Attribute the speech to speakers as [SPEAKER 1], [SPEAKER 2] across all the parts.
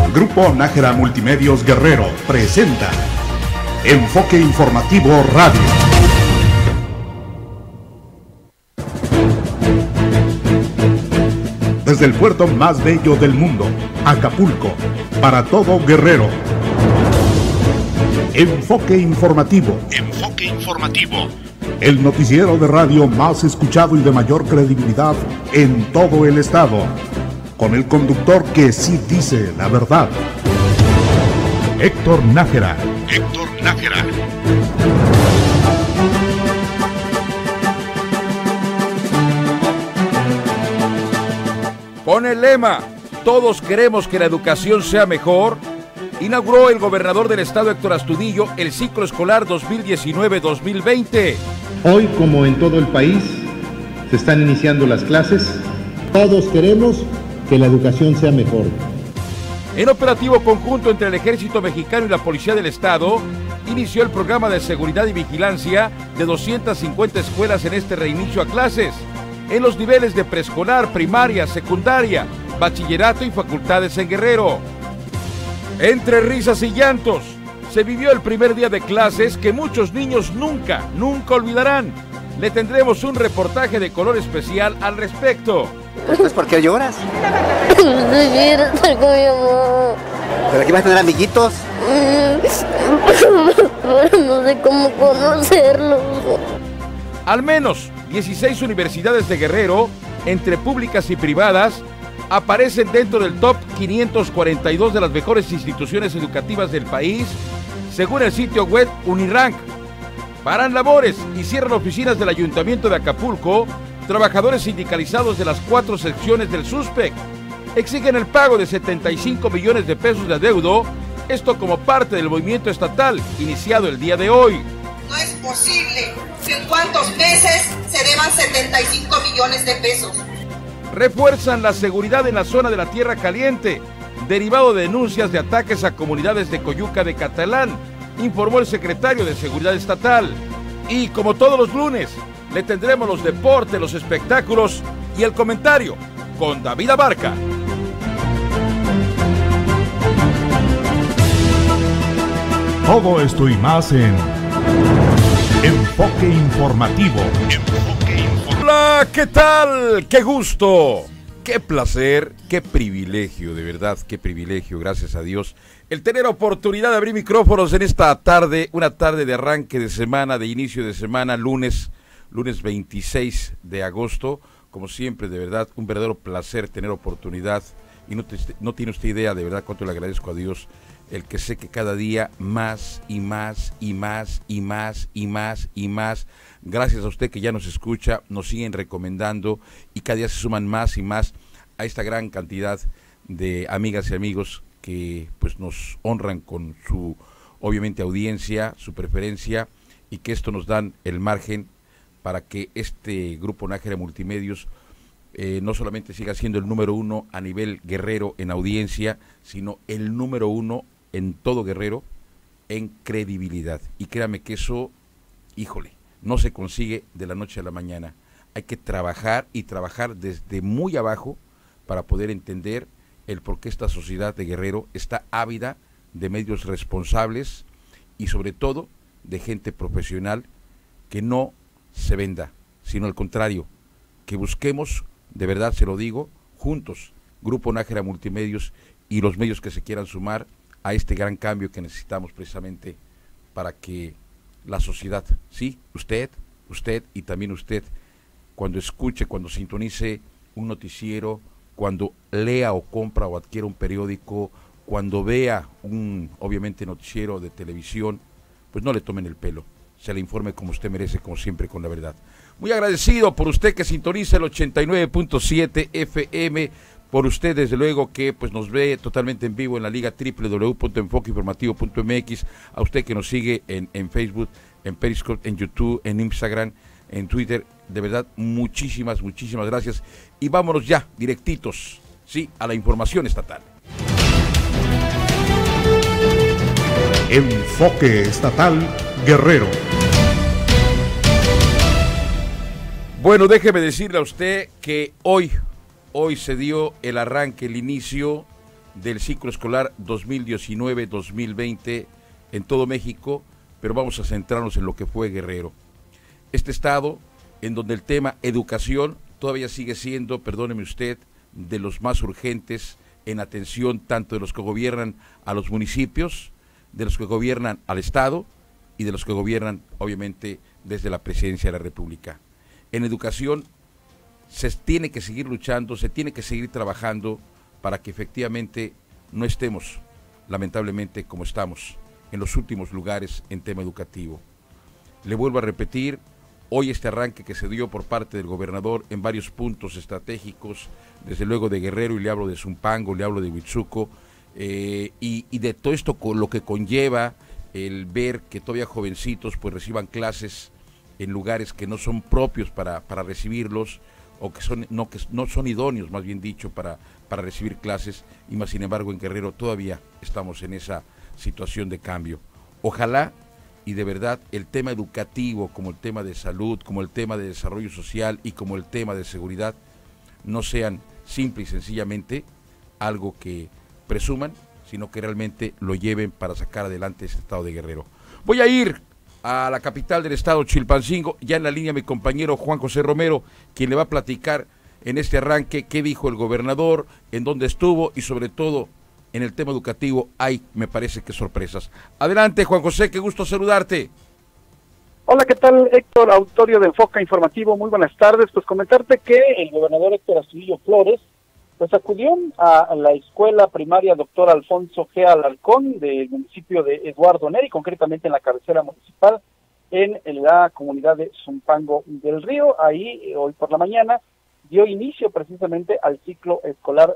[SPEAKER 1] Grupo Nájera Multimedios Guerrero presenta Enfoque Informativo Radio. Desde el puerto más bello del mundo, Acapulco, para todo Guerrero. Enfoque Informativo. Enfoque Informativo. El noticiero de radio más escuchado y de mayor credibilidad en todo el estado. Con el conductor que sí dice la verdad. Héctor Nájera. Héctor Nájera.
[SPEAKER 2] Con el lema "Todos queremos que la educación sea mejor", inauguró el gobernador del estado, Héctor Astudillo, el ciclo escolar 2019-2020.
[SPEAKER 3] Hoy, como en todo el país, se están iniciando las clases. Todos queremos que la educación sea mejor.
[SPEAKER 2] En operativo conjunto entre el Ejército Mexicano y la Policía del Estado, inició el programa de seguridad y vigilancia de 250 escuelas en este reinicio a clases, en los niveles de preescolar, primaria, secundaria, bachillerato y facultades en Guerrero. Entre risas y llantos, se vivió el primer día de clases que muchos niños nunca olvidarán. Le tendremos un reportaje de color especial al respecto.
[SPEAKER 4] Entonces, ¿por qué lloras?
[SPEAKER 5] Quiero estar con mi mamá.
[SPEAKER 4] ¿Pero aquí vas a tener amiguitos?
[SPEAKER 5] No sé cómo conocerlos.
[SPEAKER 2] Al menos 16 universidades de Guerrero, entre públicas y privadas, aparecen dentro del top 542 de las mejores instituciones educativas del país, según el sitio web Unirank. Paran labores y cierran oficinas del Ayuntamiento de Acapulco trabajadores sindicalizados de las 4 secciones del SUSPEC. Exigen el pago de 75 millones de pesos de adeudo, esto como parte del movimiento estatal iniciado el día de hoy.
[SPEAKER 6] No es posible que en cuántos meses se deban 75 millones de pesos.
[SPEAKER 2] Refuerzan la seguridad en la zona de la Tierra Caliente, derivado de denuncias de ataques a comunidades de Coyuca de Catalán, informó el secretario de Seguridad Estatal. Y como todos los lunes, le tendremos los deportes, los espectáculos y el comentario con David Abarca.
[SPEAKER 1] Todo esto y más en Enfoque Informativo.
[SPEAKER 2] Hola, ¿qué tal? ¡Qué gusto! ¡Qué placer! ¡Qué privilegio! De verdad, qué privilegio, gracias a Dios, el tener oportunidad de abrir micrófonos en esta tarde, una tarde de arranque de semana, de inicio de semana, lunes 26 de agosto. Como siempre, de verdad, un verdadero placer tener oportunidad, y no tiene usted idea de verdad cuánto le agradezco a Dios, el que sé que cada día más y más y más y más y más y más, gracias a usted que ya nos escucha, nos siguen recomendando y cada día se suman más y más a esta gran cantidad de amigas y amigos que pues nos honran con su, obviamente, audiencia, su preferencia, y que esto nos dan el margen para que este Grupo Nájera Multimedios no solamente siga siendo el número 1 a nivel Guerrero en audiencia, sino el número 1 en todo Guerrero en credibilidad. Y créame que eso, híjole, no se consigue de la noche a la mañana. Hay que trabajar y trabajar desde muy abajo para poder entender el por qué esta sociedad de Guerrero está ávida de medios responsables y sobre todo de gente profesional que no se venda, sino al contrario, que busquemos, de verdad se lo digo, juntos, Grupo Nájera Multimedios y los medios que se quieran sumar a este gran cambio que necesitamos precisamente para que la sociedad, sí, usted y también usted, cuando escuche, cuando sintonice un noticiero, cuando lea o compra o adquiera un periódico, cuando vea un, obviamente, noticiero de televisión, pues no le tomen el pelo, se le informe como usted merece, como siempre, con la verdad. Muy agradecido por usted que sintoniza el 89.7 FM, por usted desde luego que pues nos ve totalmente en vivo en la liga www.enfoqueinformativo.mx, a usted que nos sigue en Facebook, en Periscope, en YouTube, en Instagram, en Twitter, de verdad muchísimas gracias, y vámonos ya directitos, sí, a la información estatal.
[SPEAKER 1] Enfoque Estatal Guerrero.
[SPEAKER 2] Bueno, déjeme decirle a usted que hoy se dio el arranque, el inicio del ciclo escolar 2019-2020 en todo México, pero vamos a centrarnos en lo que fue Guerrero. Este estado en donde el tema educación todavía sigue siendo, perdóneme usted, de los más urgentes en atención tanto de los que gobiernan a los municipios, de los que gobiernan al Estado y de los que gobiernan, obviamente, desde la Presidencia de la República. En educación se tiene que seguir luchando, se tiene que seguir trabajando para que efectivamente no estemos, lamentablemente, como estamos, en los últimos lugares en tema educativo. Le vuelvo a repetir, hoy este arranque que se dio por parte del gobernador en varios puntos estratégicos, desde luego de Guerrero, y le hablo de Zumpango, le hablo de Huitzuco, y de todo esto con lo que conlleva el ver que todavía jovencitos pues reciban clases en lugares que no son propios para recibirlos, o que no son idóneos, más bien dicho, para recibir clases, y más sin embargo en Guerrero todavía estamos en esa situación de cambio. Ojalá y de verdad el tema educativo, como el tema de salud, como el tema de desarrollo social y como el tema de seguridad, no sean simple y sencillamente algo que presuman, sino que realmente lo lleven para sacar adelante este estado de Guerrero. Voy a ir a la capital del estado, Chilpancingo, ya en la línea mi compañero Juan José Romero, quien le va a platicar en este arranque qué dijo el gobernador, en dónde estuvo y sobre todo en el tema educativo hay, me parece que sorpresas. Adelante, Juan José, qué gusto saludarte.
[SPEAKER 7] Hola, ¿qué tal, Héctor? Auditorio de Enfoca Informativo, muy buenas tardes. Pues comentarte que el gobernador Héctor Astudillo Flores pues acudió a la escuela primaria Dr. Alfonso G. Alarcón del municipio de Eduardo Neri, concretamente en la cabecera municipal, en la comunidad de Zumpango del Río. Ahí, hoy por la mañana, dio inicio precisamente al ciclo escolar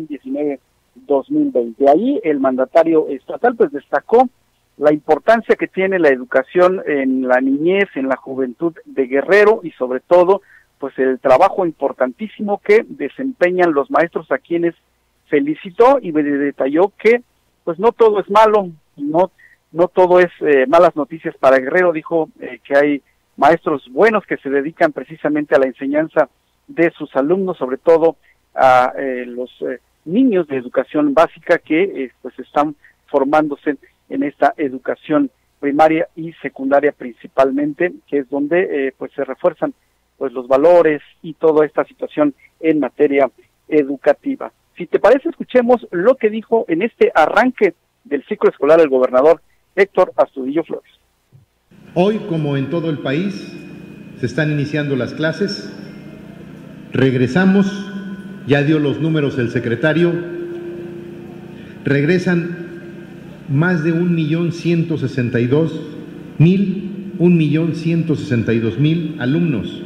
[SPEAKER 7] 2019-2020. Ahí el mandatario estatal pues destacó la importancia que tiene la educación en la niñez, en la juventud de Guerrero, y sobre todo pues el trabajo importantísimo que desempeñan los maestros, a quienes felicitó y me detalló que pues no todo es malo, no todo es malas noticias para Guerrero. Dijo que hay maestros buenos que se dedican precisamente a la enseñanza de sus alumnos, sobre todo a los niños de educación básica que pues están formándose en esta educación primaria y secundaria principalmente, que es donde pues se refuerzan pues los valores y toda esta situación en materia educativa. Si te parece, escuchemos lo que dijo en este arranque del ciclo escolar el gobernador Héctor Astudillo Flores.
[SPEAKER 3] Hoy, como en todo el país, se están iniciando las clases. Regresamos, ya dio los números el secretario, regresan más de 1.162.000 alumnos.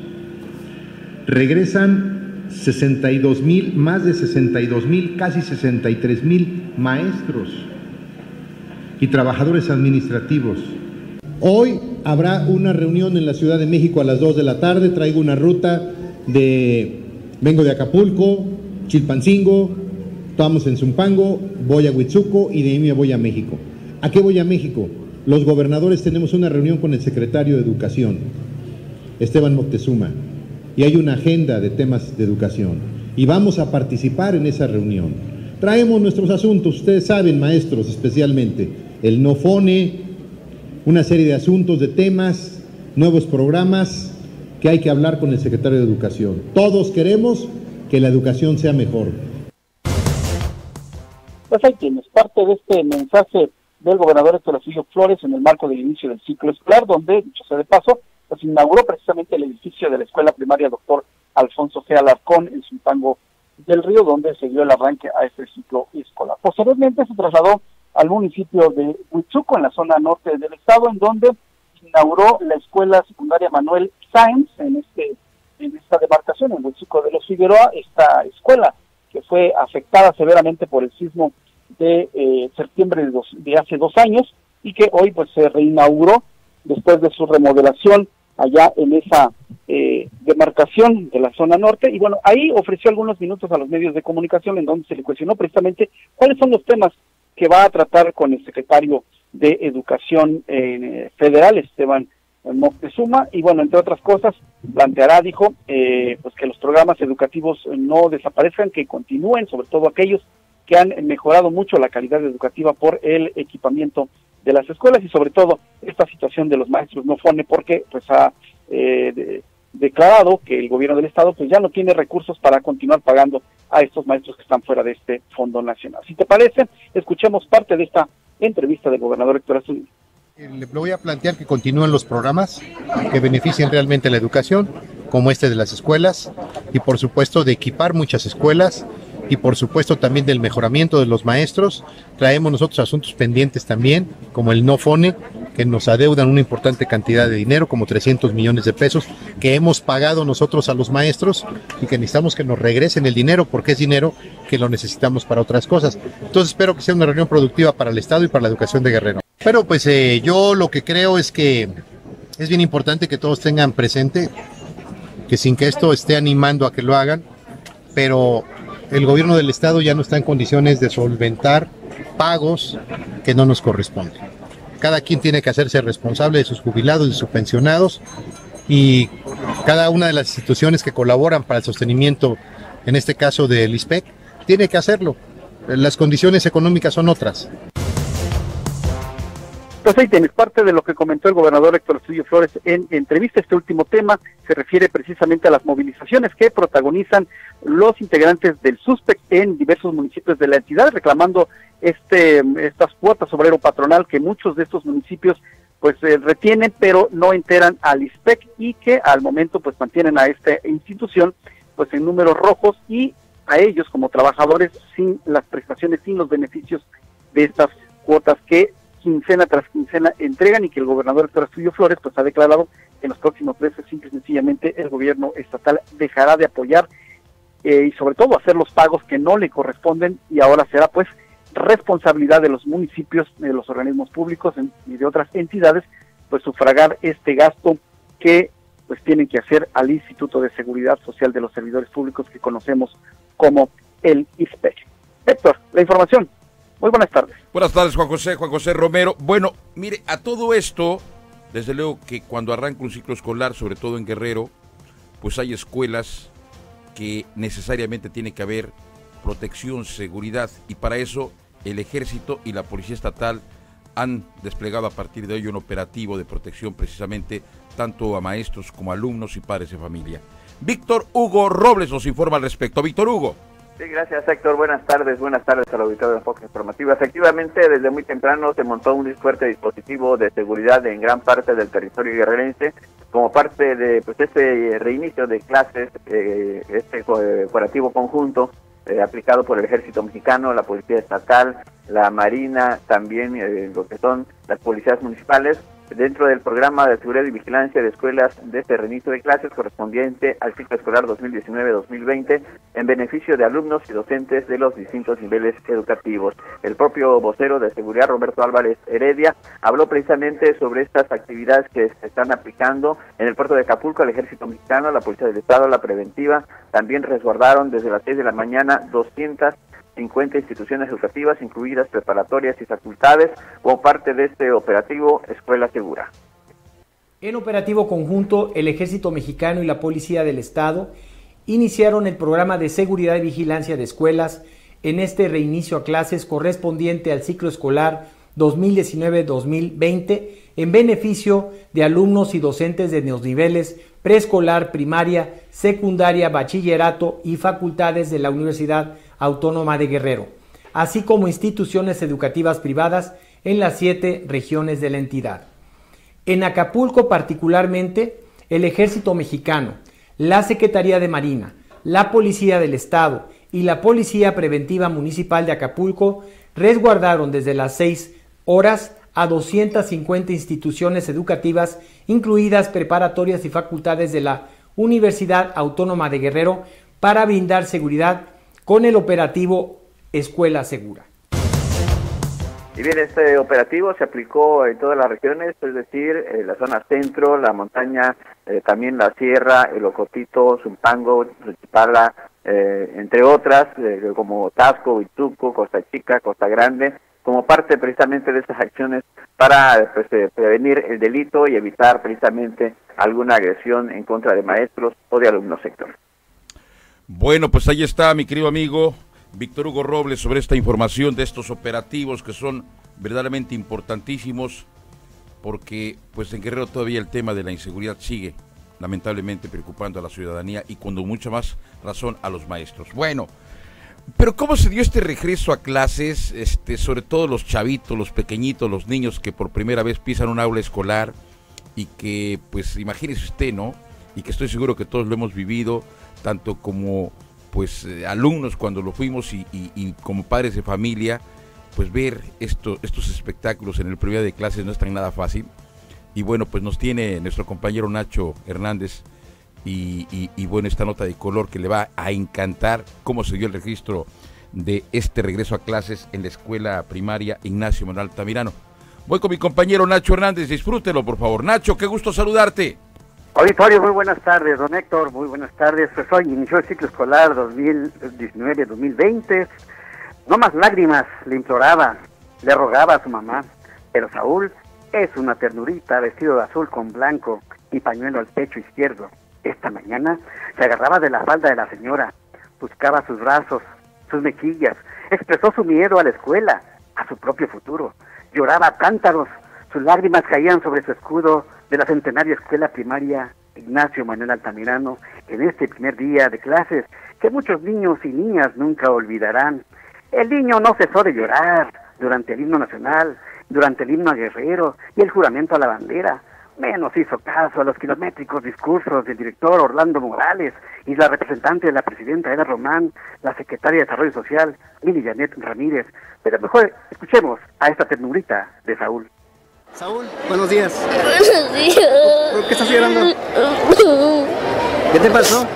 [SPEAKER 3] Regresan 62.000, más de 62.000, casi 63.000 maestros y trabajadores administrativos. Hoy habrá una reunión en la Ciudad de México a las 2 de la tarde. Traigo una ruta vengo de Acapulco, Chilpancingo, estamos en Zumpango, voy a Huitzuco y de ahí me voy a México. ¿A qué voy a México? Los gobernadores tenemos una reunión con el secretario de Educación, Esteban Moctezuma, y hay una agenda de temas de educación, y vamos a participar en esa reunión. Traemos nuestros asuntos, ustedes saben, maestros, especialmente, el NOFONE, una serie de asuntos, de temas, nuevos programas que hay que hablar con el secretario de Educación. Todos queremos que la educación sea mejor.
[SPEAKER 7] Pues ahí tienes parte de este mensaje del gobernador Héctor Astudillo Flores en el marco del inicio del ciclo escolar, donde, dicho sea de paso, pues inauguró precisamente el edificio de la escuela primaria Dr. Alfonso G. Alarcón en Zumpango del Río, donde se dio el arranque a este ciclo escolar. Posteriormente se trasladó al municipio de Huitzuco, en la zona norte del estado, en donde inauguró la escuela secundaria Manuel Sáenz, en esta demarcación, en Huitzuco de los Figueroa. Esta escuela que fue afectada severamente por el sismo de septiembre de hace 2 años, y que hoy pues se reinauguró después de su remodelación allá en esa demarcación de la zona norte. Y bueno, ahí ofreció algunos minutos a los medios de comunicación, en donde se le cuestionó precisamente cuáles son los temas que va a tratar con el secretario de Educación Federal, Esteban Moctezuma, y bueno, entre otras cosas, planteará, dijo, pues que los programas educativos no desaparezcan, que continúen, sobre todo aquellos que han mejorado mucho la calidad educativa por el equipamiento de las escuelas y sobre todo esta situación de los maestros no FONE, porque pues ha declarado que el gobierno del estado pues ya no tiene recursos para continuar pagando a estos maestros que están fuera de este fondo nacional. Si te parece, escuchemos parte de esta entrevista del gobernador Héctor Astudillo.
[SPEAKER 3] Le voy a plantear que continúen los programas que beneficien realmente la educación, como este de las escuelas, y por supuesto de equipar muchas escuelas, y por supuesto también del mejoramiento de los maestros. Traemos nosotros asuntos pendientes también, como el no FONE, que nos adeudan una importante cantidad de dinero, como 300 millones de pesos, que hemos pagado nosotros a los maestros y que necesitamos que nos regresen el dinero, porque es dinero que lo necesitamos para otras cosas. Entonces espero que sea una reunión productiva para el Estado y para la educación de Guerrero. Pero pues yo lo que creo es que es bien importante que todos tengan presente que sin que esto esté animando a que lo hagan, pero el gobierno del estado ya no está en condiciones de solventar pagos que no nos corresponden. Cada quien tiene que hacerse responsable de sus jubilados, de sus pensionados, y cada una de las instituciones que colaboran para el sostenimiento, en este caso del ISPEC, tiene que hacerlo. Las condiciones económicas son otras.
[SPEAKER 7] Pues ahí tienes parte de lo que comentó el gobernador Héctor Astudillo Flores en entrevista. Este último tema se refiere precisamente a las movilizaciones que protagonizan los integrantes del SUSPEC en diversos municipios de la entidad, reclamando estas cuotas obrero patronal que muchos de estos municipios pues retienen, pero no enteran al ISPEC, y que al momento pues mantienen a esta institución pues en números rojos, y a ellos como trabajadores sin las prestaciones, sin los beneficios de estas cuotas que quincena tras quincena entregan, y que el gobernador Héctor Astudillo Flores pues ha declarado que en los próximos meses simple y sencillamente el gobierno estatal dejará de apoyar y sobre todo hacer los pagos que no le corresponden, y ahora será pues responsabilidad de los municipios, de los organismos públicos y de otras entidades pues sufragar este gasto que pues tienen que hacer al Instituto de Seguridad Social de los Servidores Públicos, que conocemos como el ISPEC. Héctor, la información. Muy buenas tardes.
[SPEAKER 2] Buenas tardes, Juan José Romero. Bueno, mire, a todo esto, desde luego que cuando arranca un ciclo escolar, sobre todo en Guerrero, pues hay escuelas que necesariamente tiene que haber protección, seguridad, y para eso el Ejército y la Policía Estatal han desplegado a partir de hoy un operativo de protección precisamente tanto a maestros como a alumnos y padres de familia. Víctor Hugo Robles nos informa al respecto. Víctor Hugo.
[SPEAKER 8] Sí, gracias, Héctor. Buenas tardes al auditorio de Enfoque Informativo. Efectivamente, desde muy temprano se montó un fuerte dispositivo de seguridad en gran parte del territorio guerrerense como parte de pues este reinicio de clases, operativo conjunto aplicado por el Ejército Mexicano, la Policía Estatal, la Marina, también lo que son las policías municipales, dentro del programa de seguridad y vigilancia de escuelas de este reinicio de clases correspondiente al ciclo escolar 2019-2020 en beneficio de alumnos y docentes de los distintos niveles educativos. El propio vocero de seguridad, Roberto Álvarez Heredia, habló precisamente sobre estas actividades que se están aplicando en el puerto de Acapulco. El Ejército Mexicano, la Policía del Estado, la Preventiva, también resguardaron desde las 6 de la mañana 250 instituciones educativas, incluidas preparatorias y facultades, como parte de este operativo Escuela Segura.
[SPEAKER 9] En operativo conjunto, el Ejército Mexicano y la Policía del Estado iniciaron el programa de seguridad y vigilancia de escuelas en este reinicio a clases correspondiente al ciclo escolar 2019-2020 en beneficio de alumnos y docentes de los niveles preescolar, primaria, secundaria, bachillerato y facultades de la Universidad Autónoma de Guerrero, así como instituciones educativas privadas en las 7 regiones de la entidad. En Acapulco particularmente, el Ejército Mexicano, la Secretaría de Marina, la Policía del Estado y la Policía Preventiva Municipal de Acapulco resguardaron desde las 6 horas a 250 instituciones educativas, incluidas preparatorias y facultades de la Universidad Autónoma de Guerrero, para brindar seguridad con el operativo Escuela Segura.
[SPEAKER 8] Y bien, este operativo se aplicó en todas las regiones, es decir, la zona centro, la montaña, también la sierra, el Ocotito, Zumpango, Chipala, entre otras, como Tasco, Huitzuco, Costa Chica, Costa Grande, como parte precisamente de estas acciones para prevenir el delito y evitar precisamente alguna agresión en contra de maestros o de alumnos, sector.
[SPEAKER 2] Bueno, pues ahí está, mi querido amigo Víctor Hugo Robles, sobre esta información de estos operativos que son verdaderamente importantísimos, porque pues en Guerrero todavía el tema de la inseguridad sigue lamentablemente preocupando a la ciudadanía y con mucha más razón a los maestros. Bueno, pero ¿cómo se dio este regreso a clases? Sobre todo los chavitos, los pequeñitos, los niños que por primera vez pisan un aula escolar y que, pues, imagínese usted, ¿no? Y que estoy seguro que todos lo hemos vivido, tanto como, pues, alumnos cuando lo fuimos y como padres de familia, pues ver estos espectáculos en el primer día de clases no es tan nada fácil. Y bueno, pues nos tiene nuestro compañero Nacho Hernández y bueno, esta nota de color que le va a encantar cómo se dio el registro de este regreso a clases en la escuela primaria Ignacio Manuel Altamirano. Voy con mi compañero Nacho Hernández, disfrútelo por favor. Nacho, qué gusto saludarte.
[SPEAKER 10] Auditorio, muy buenas tardes, don Héctor, muy buenas tardes. Pues hoy inició el ciclo escolar 2019-2020. No más lágrimas, le imploraba, le rogaba a su mamá, pero Saúl es una ternurita, vestido de azul con blanco y pañuelo al pecho izquierdo. Esta mañana se agarraba de la falda de la señora, buscaba sus brazos, sus mejillas, expresó su miedo a la escuela, a su propio futuro. Lloraba a cántaros, sus lágrimas caían sobre su escudo de la centenaria escuela primaria Ignacio Manuel Altamirano en este primer día de clases que muchos niños y niñas nunca olvidarán. El niño no cesó de llorar durante el himno nacional, durante el himno a Guerrero y el juramento a la bandera. Menos hizo caso a los kilométricos discursos del director Orlando Morales y la representante de la presidenta Eda Román, la secretaria de Desarrollo Social, Mili Janet Ramírez. Pero mejor escuchemos a esta ternurita de Saúl.
[SPEAKER 4] Saúl, buenos días.
[SPEAKER 5] Buenos días.
[SPEAKER 4] ¿Por qué estás llorando? ¿Qué te pasó?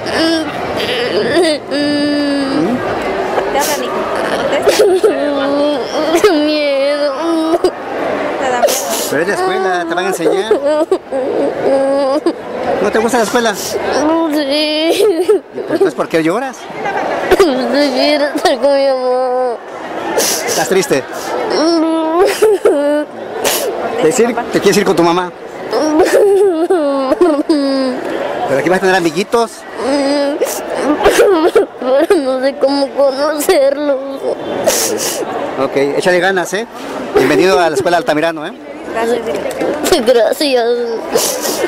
[SPEAKER 5] ¿Qué pasa, Nico? Miedo. Te da miedo.
[SPEAKER 4] Pero es la escuela, te van a enseñar. ¿No te gusta la escuela?
[SPEAKER 5] Sí.
[SPEAKER 4] Entonces, ¿por qué lloras?
[SPEAKER 5] Quiero estar con mi mamá.
[SPEAKER 4] ¿Estás triste? ¿Te quieres ir con tu mamá? ¿Pero aquí vas a tener amiguitos?
[SPEAKER 5] Pero no sé cómo conocerlos.
[SPEAKER 4] Ok, échale ganas, ¿eh? Bienvenido a la escuela Altamirano, ¿eh?
[SPEAKER 5] Gracias.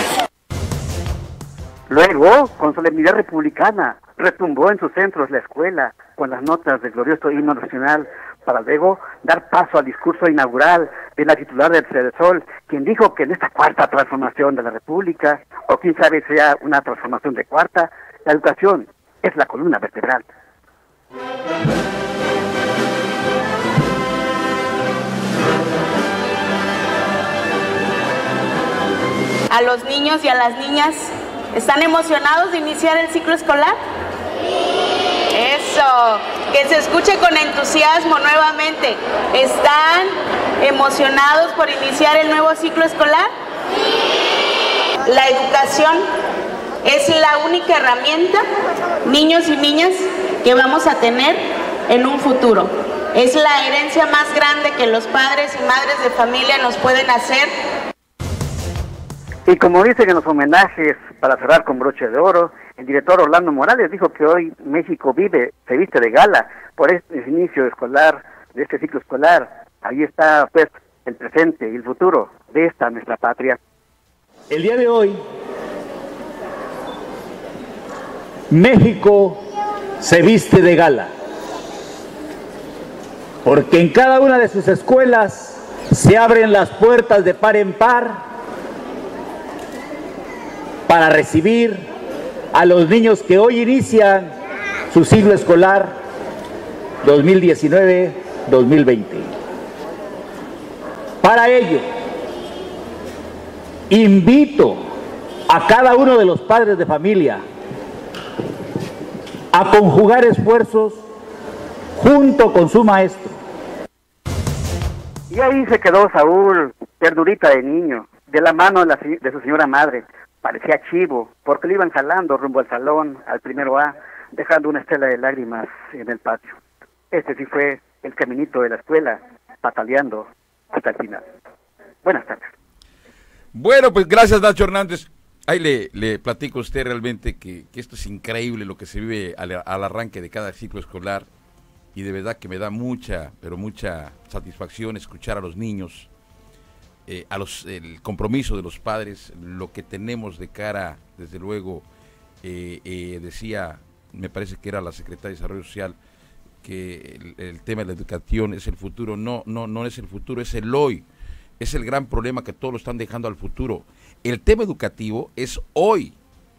[SPEAKER 10] Luego, con solemnidad republicana, retumbó en sus centros la escuela con las notas del glorioso himno nacional, para luego dar paso al discurso inaugural de la titular del CEDESOL, quien dijo que en esta cuarta transformación de la República, o quién sabe sea una transformación de cuarta, la educación es la columna vertebral.
[SPEAKER 11] A los niños y a las niñas, ¿están emocionados de iniciar el ciclo escolar? Eso, que se escuche con entusiasmo nuevamente. ¿Están emocionados por iniciar el nuevo ciclo escolar? La educación es la única herramienta, niños y niñas, que vamos a tener en un futuro. Es la herencia más grande que los padres y madres de familia nos pueden hacer.
[SPEAKER 10] Y como dicen en los homenajes, para cerrar con broche de oro, el director Orlando Morales dijo que hoy México se viste de gala por este inicio escolar, de este ciclo escolar. Ahí está, pues, el presente y el futuro de esta nuestra patria.
[SPEAKER 12] El día de hoy, México se viste de gala, porque en cada una de sus escuelas se abren las puertas de par en par para recibir a los niños que hoy inician su ciclo escolar 2019-2020. Para ello, invito a cada uno de los padres de familia a conjugar esfuerzos junto con su maestro.
[SPEAKER 10] Y ahí se quedó Saúl, ternurita de niño, de la mano de su señora madre. Parecía chivo, porque lo iban jalando rumbo al salón, al primero A, dejando una estela de lágrimas en el patio. Este sí fue el caminito de la escuela, pataleando hasta el final. Buenas tardes.
[SPEAKER 2] Bueno, pues gracias, Nacho Hernández. Ahí le platico a usted realmente que esto es increíble lo que se vive al arranque de cada ciclo escolar. y de verdad que me da mucha, pero mucha satisfacción escuchar a los niños, el compromiso de los padres, lo que tenemos de cara, desde luego, decía, me parece que era la secretaria de Desarrollo Social, que el tema de la educación es el futuro. No es el futuro, es el hoy. Es el gran problema que todos lo están dejando al futuro. El tema educativo es hoy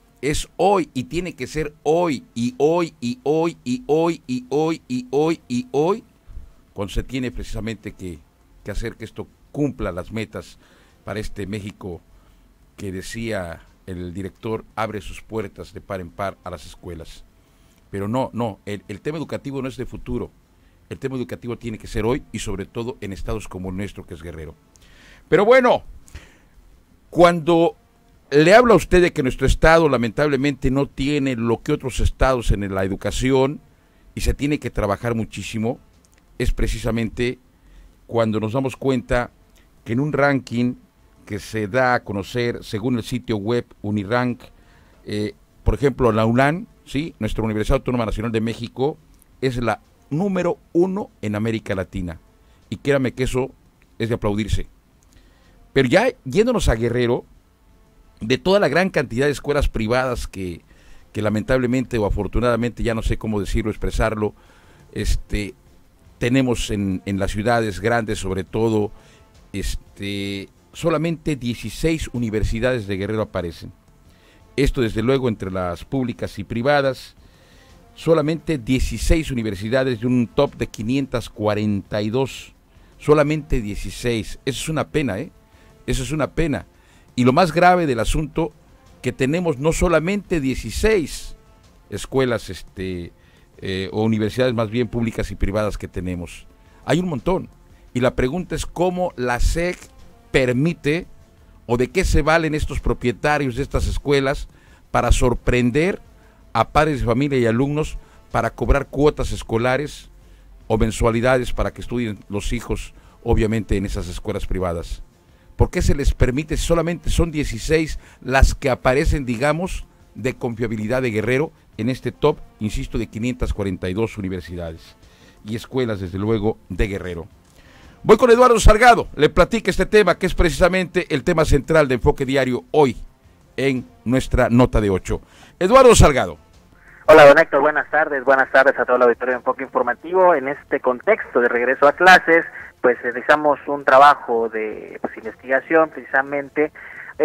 [SPEAKER 2] y tiene que ser hoy, y hoy, y hoy, y hoy, y hoy, y hoy, y hoy, cuando se tiene precisamente que hacer que esto cumpla las metas para este México que decía el director, abre sus puertas de par en par a las escuelas. Pero el tema educativo no es de futuro, el tema educativo tiene que ser hoy y sobre todo en estados como el nuestro, que es Guerrero. Pero bueno, cuando le habla a usted de que nuestro estado lamentablemente no tiene lo que otros estados en la educación y se tiene que trabajar muchísimo, es precisamente cuando nos damos cuenta que en un ranking que se da a conocer según el sitio web Unirank, por ejemplo, la UNAM, ¿sí?, nuestra Universidad Autónoma Nacional de México, es la número 1 en América Latina. Y créame que eso es de aplaudirse. Pero ya yéndonos a Guerrero, de toda la gran cantidad de escuelas privadas que lamentablemente o afortunadamente, ya no sé cómo decirlo, expresarlo, tenemos en las ciudades grandes, sobre todo, solamente 16 universidades de Guerrero aparecen. Esto desde luego entre las públicas y privadas, solamente 16 universidades de un top de 542, solamente 16, eso es una pena, eso es una pena. Y lo más grave del asunto, que tenemos no solamente 16 escuelas o universidades más bien públicas y privadas que tenemos, hay un montón. Y la pregunta es cómo la SEC permite o de qué se valen estos propietarios de estas escuelas para sorprender a padres de familia y alumnos para cobrar cuotas escolares o mensualidades para que estudien los hijos, obviamente, en esas escuelas privadas. ¿Por qué se les permite? Solamente son 16 las que aparecen, digamos, de confiabilidad de Guerrero en este top, insisto, de 542 universidades y escuelas, desde luego, de Guerrero. Voy con Eduardo Salgado, le platica este tema, que es precisamente el tema central de Enfoque Diario hoy en nuestra nota de 8. Eduardo Salgado.
[SPEAKER 13] Hola, don Héctor, buenas tardes a todo el auditorio de Enfoque Informativo. En este contexto de regreso a clases, pues realizamos un trabajo de investigación precisamente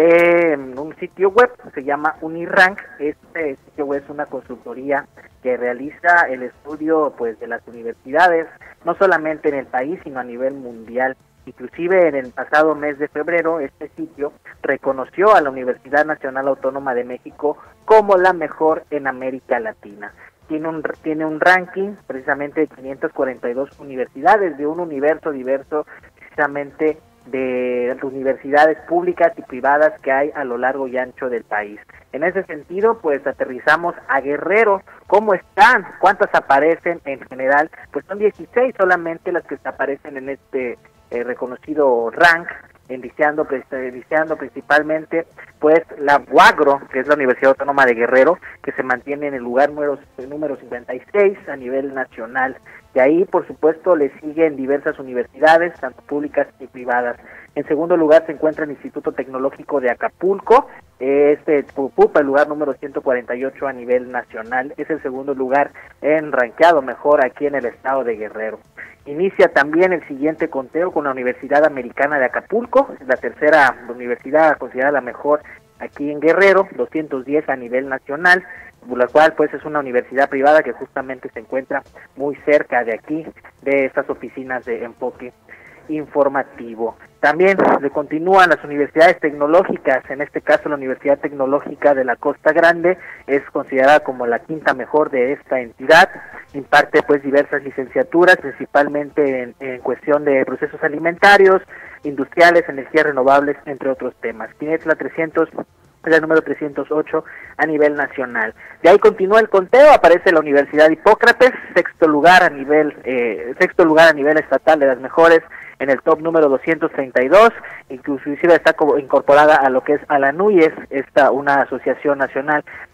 [SPEAKER 13] en un sitio web, se llama Unirank. Este sitio web es una consultoría que realiza el estudio pues de las universidades, no solamente en el país, sino a nivel mundial. Inclusive en el pasado mes de febrero, este sitio reconoció a la Universidad Nacional Autónoma de México como la mejor en América Latina. Tiene un ranking precisamente de 542 universidades, de un universo diverso precisamente de universidades públicas y privadas que hay a lo largo y ancho del país. En ese sentido, pues aterrizamos a Guerrero. ¿Cómo están? ¿Cuántas aparecen en general? Pues son 16 solamente las que aparecen en este reconocido rank, indiciando principalmente pues la UAGRO, que es la Universidad Autónoma de Guerrero, que se mantiene en el lugar número 56 a nivel nacional. De ahí, por supuesto, le siguen diversas universidades, tanto públicas y privadas. En segundo lugar se encuentra el Instituto Tecnológico de Acapulco, ocupa el lugar número 148 a nivel nacional, es el segundo lugar en rankeado mejor aquí en el estado de Guerrero. Inicia también el siguiente conteo con la Universidad Americana de Acapulco, es la tercera universidad considerada la mejor aquí en Guerrero, 210 a nivel nacional, la cual pues es una universidad privada que justamente se encuentra muy cerca de aquí, de estas oficinas de Enfoque Informativo. También le continúan las universidades tecnológicas, en este caso la Universidad Tecnológica de la Costa Grande es considerada como la quinta mejor de esta entidad, imparte pues diversas licenciaturas, principalmente en cuestión de procesos alimentarios, industriales, energías renovables, entre otros temas. Tiene la 300, es el número 308 a nivel nacional. De ahí continúa el conteo, aparece la Universidad Hipócrates, sexto lugar a nivel estatal de las mejores, en el top número 232, inclusive está incorporada a lo que es a la NUYES, una asociación nacional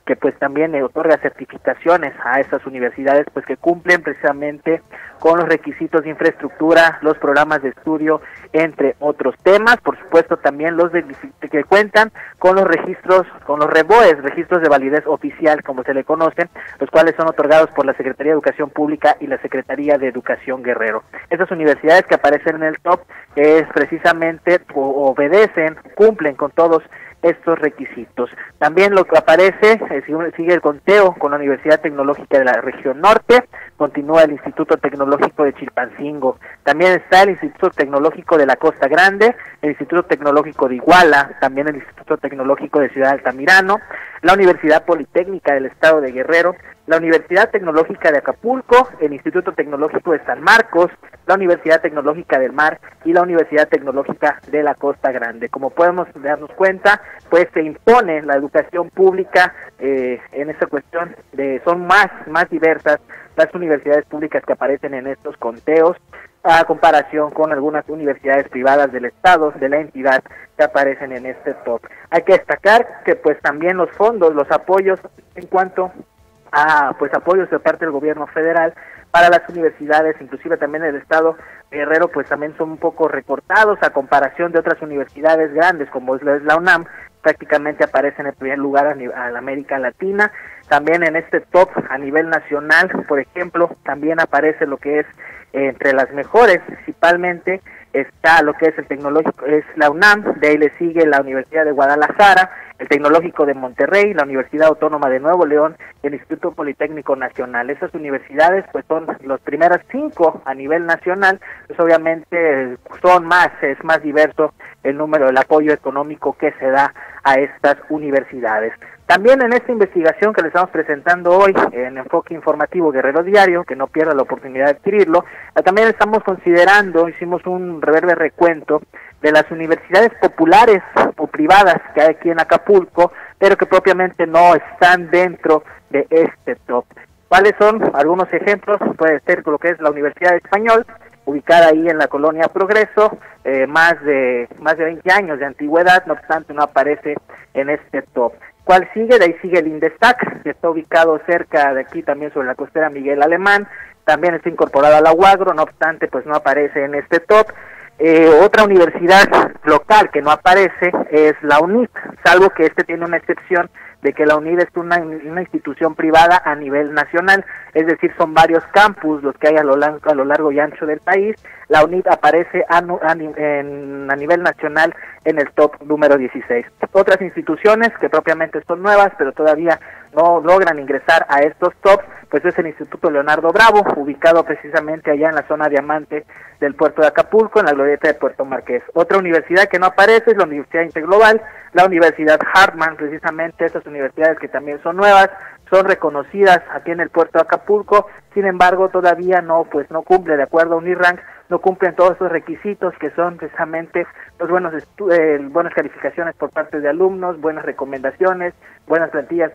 [SPEAKER 13] que pues también otorga certificaciones a estas universidades, pues que cumplen precisamente con los requisitos de infraestructura, los programas de estudio, entre otros temas. Por supuesto también los que cuentan con los registros, con los REBOES, registros de validez oficial, como se le conocen, los cuales son otorgados por la Secretaría de Educación Pública y la Secretaría de Educación Guerrero. Estas universidades que aparecen en el top es precisamente obedecen, cumplen con todos estos requisitos. También lo que aparece, sigue el conteo con la Universidad Tecnológica de la Región Norte, continúa el Instituto Tecnológico de Chilpancingo, también está el Instituto Tecnológico de la Costa Grande, el Instituto Tecnológico de Iguala, también el Instituto Tecnológico de Ciudad Altamirano, la Universidad Politécnica del Estado de Guerrero, la Universidad Tecnológica de Acapulco, el Instituto Tecnológico de San Marcos, la Universidad Tecnológica del Mar y la Universidad Tecnológica de la Costa Grande. Como podemos darnos cuenta, pues se impone la educación pública en esta cuestión, son más diversas las universidades públicas que aparecen en estos conteos, a comparación con algunas universidades privadas del Estado, de la entidad, que aparecen en este top. Hay que destacar que pues también los fondos, los apoyos en cuanto a pues apoyos de parte del gobierno federal para las universidades, inclusive también el Estado Guerrero, pues también son un poco recortados a comparación de otras universidades grandes como es la UNAM, prácticamente aparece en el primer lugar a la América Latina. También en este top a nivel nacional, por ejemplo, también aparece lo que es entre las mejores, principalmente está lo que es el tecnológico, es la UNAM, de ahí le sigue la Universidad de Guadalajara, el Tecnológico de Monterrey, la Universidad Autónoma de Nuevo León y el Instituto Politécnico Nacional. Esas universidades pues son las primeras 5 a nivel nacional, pues obviamente es más diverso el número, el apoyo económico que se da a estas universidades. También en esta investigación que le estamos presentando hoy en Enfoque Informativo Guerrero Diario, que no pierda la oportunidad de adquirirlo, también estamos considerando, hicimos un breve recuento de las universidades populares o privadas que hay aquí en Acapulco, pero que propiamente no están dentro de este top. ¿Cuáles son algunos ejemplos? Puede ser lo que es la Universidad de Español, ubicada ahí en la colonia Progreso, más de 20 años de antigüedad, no obstante no aparece en este top. ¿Cuál sigue? De ahí sigue el INDESTAC, que está ubicado cerca de aquí también sobre la costera Miguel Alemán, también está incorporado a la UAGRO, no obstante pues no aparece en este top. Otra universidad local que no aparece es la UNIT, salvo que tiene una excepción de que la UNIT es una institución privada a nivel nacional, es decir, son varios campus los que hay a lo largo y ancho del país. La UNIT aparece a nivel nacional en el top número 16. Otras instituciones que propiamente son nuevas, pero todavía no logran ingresar a estos tops, pues es el Instituto Leonardo Bravo, ubicado precisamente allá en la zona diamante del puerto de Acapulco, en la glorieta de Puerto Marqués. Otra universidad que no aparece es la Universidad Interglobal, la Universidad Hartman, precisamente estas universidades que también son nuevas, son reconocidas aquí en el puerto de Acapulco, sin embargo todavía no cumple, de acuerdo a UNIRANK, no cumplen todos esos requisitos que son precisamente los buenas calificaciones por parte de alumnos, buenas recomendaciones, buenas plantillas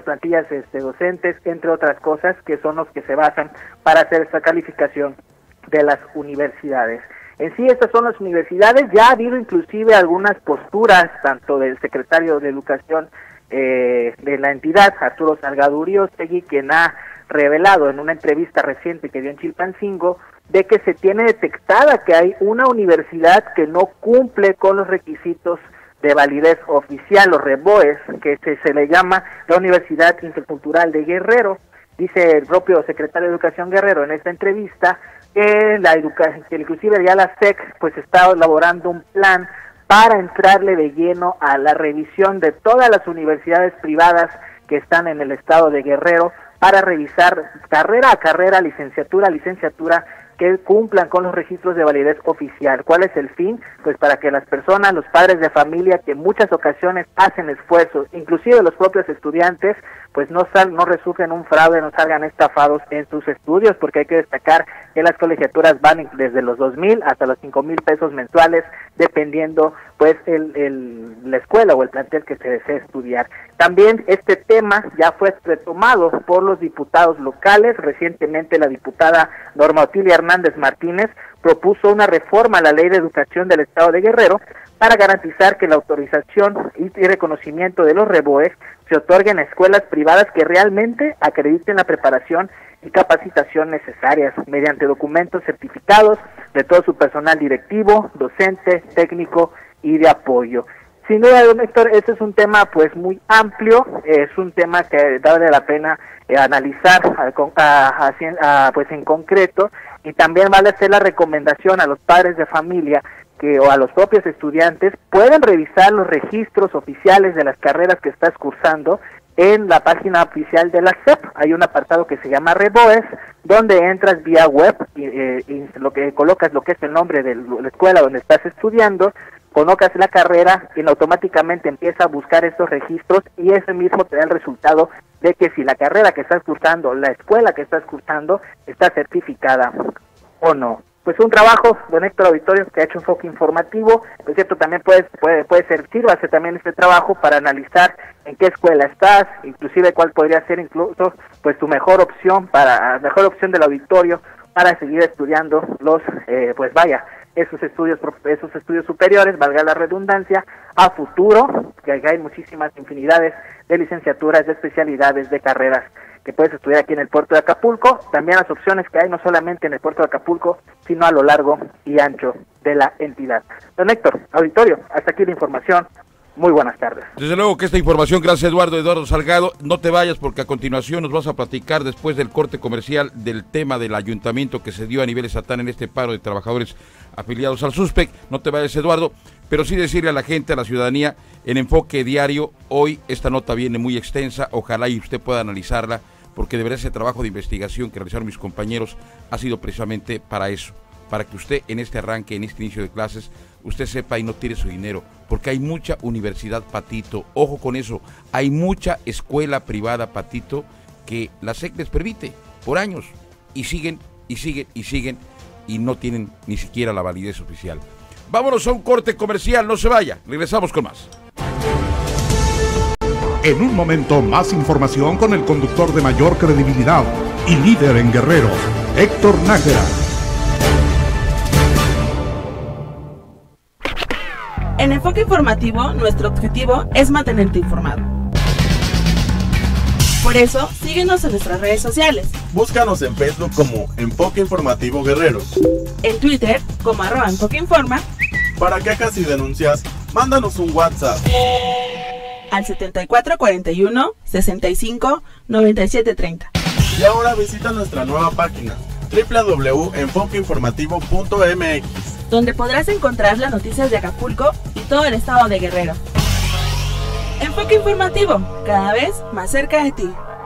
[SPEAKER 13] docentes, entre otras cosas que son los que se basan para hacer esta calificación de las universidades. En sí, estas son las universidades. Ya ha habido inclusive algunas posturas, tanto del secretario de Educación de la entidad, Arturo Salgado Uriostegui, quien ha revelado en una entrevista reciente que dio en Chilpancingo, de que se tiene detectada que hay una universidad que no cumple con los requisitos de validez oficial, los REBOES, que se le llama la Universidad Intercultural de Guerrero. Dice el propio secretario de Educación Guerrero en esta entrevista que que inclusive ya la SEC pues está elaborando un plan para entrarle de lleno a la revisión de todas las universidades privadas que están en el estado de Guerrero, para revisar carrera a carrera, licenciatura a licenciatura, que cumplan con los registros de validez oficial. ¿Cuál es el fin? Pues para que las personas, los padres de familia, que en muchas ocasiones hacen esfuerzos, inclusive los propios estudiantes, pues no resulten un fraude, no salgan estafados en sus estudios, porque hay que destacar que las colegiaturas van desde los 2,000 hasta los 5,000 pesos mensuales, dependiendo pues la escuela o el plantel que se desee estudiar. También este tema ya fue retomado por los diputados locales. Recientemente la diputada Norma Otilia Hernández Martínez propuso una reforma a la Ley de Educación del Estado de Guerrero para garantizar que la autorización y reconocimiento de los REBOEs se otorguen a escuelas privadas que realmente acrediten la preparación y capacitación necesarias mediante documentos certificados de todo su personal directivo, docente, técnico y de apoyo. Sin duda, don Héctor, este es un tema pues muy amplio, es un tema que vale la pena analizar pues en concreto, y también vale hacer la recomendación a los padres de familia o a los propios estudiantes pueden revisar los registros oficiales de las carreras que estás cursando en la página oficial de la SEP. Hay un apartado que se llama REBOEs, donde entras vía web y lo que colocas lo que es el nombre de la escuela donde estás estudiando, colocas la carrera y automáticamente empieza a buscar estos registros, y ese mismo te da el resultado de que si la carrera que estás cursando, la escuela que estás cursando, está certificada o no. Pues un trabajo, don Héctor Auditorio, que ha hecho Enfoque Informativo. Por cierto, también puede sirve también este trabajo para analizar en qué escuela estás, inclusive cuál podría ser incluso pues tu mejor opción del auditorio para seguir estudiando esos estudios superiores, valga la redundancia, a futuro, que hay muchísimas infinidades de licenciaturas, de especialidades, de carreras que puedes estudiar aquí en el puerto de Acapulco. También las opciones que hay no solamente en el puerto de Acapulco, sino a lo largo y ancho de la entidad. Don Héctor, auditorio, hasta aquí la información. Muy buenas tardes.
[SPEAKER 2] Desde luego que esta información, gracias Eduardo Salgado. No te vayas, porque a continuación nos vas a platicar, después del corte comercial, del tema del ayuntamiento que se dio a nivel estatal en este paro de trabajadores afiliados al SUSPEC. No te vayas, Eduardo, pero sí decirle a la gente, a la ciudadanía, en Enfoque Diario, hoy esta nota viene muy extensa, ojalá y usted pueda analizarla, porque de verdad ese trabajo de investigación que realizaron mis compañeros ha sido precisamente para eso, para que usted en este arranque, en este inicio de clases, usted sepa y no tire su dinero, porque hay mucha universidad, Patito, ojo con eso, hay mucha escuela privada, Patito, que la SEC les permite por años, y siguen, y no tienen ni siquiera la validez oficial. Vámonos a un corte comercial, no se vaya, regresamos con más.
[SPEAKER 1] En un momento, más información con el conductor de mayor credibilidad y líder en Guerrero, Héctor Nájera.
[SPEAKER 11] En Enfoque Informativo, nuestro objetivo es mantenerte informado. Por eso, síguenos en nuestras redes sociales.
[SPEAKER 14] Búscanos en Facebook como Enfoque Informativo Guerrero.
[SPEAKER 11] En Twitter como @EnfoqueInforma.
[SPEAKER 14] Para quejas y denuncias, mándanos un WhatsApp
[SPEAKER 11] al 7441 65 97 30.
[SPEAKER 14] Y ahora visita nuestra nueva página www.enfoqueinformativo.mx,
[SPEAKER 11] donde podrás encontrar las noticias de Acapulco y todo el estado de Guerrero. Enfoque Informativo, cada vez más cerca de ti.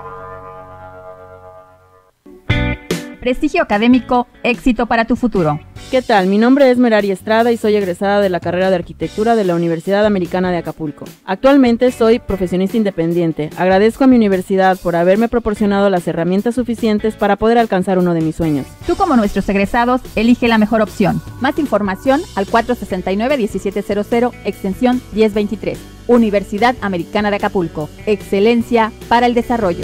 [SPEAKER 15] Prestigio académico, éxito para tu futuro.
[SPEAKER 16] ¿Qué tal? Mi nombre es Merari Estrada y soy egresada de la carrera de Arquitectura de la Universidad Americana de Acapulco. Actualmente soy profesionista independiente. Agradezco a mi universidad por haberme proporcionado las herramientas suficientes para poder alcanzar uno de mis sueños.
[SPEAKER 15] Tú, como nuestros egresados, elige la mejor opción. Más información al 469-1700, extensión 1023. Universidad Americana de Acapulco. Excelencia para el desarrollo.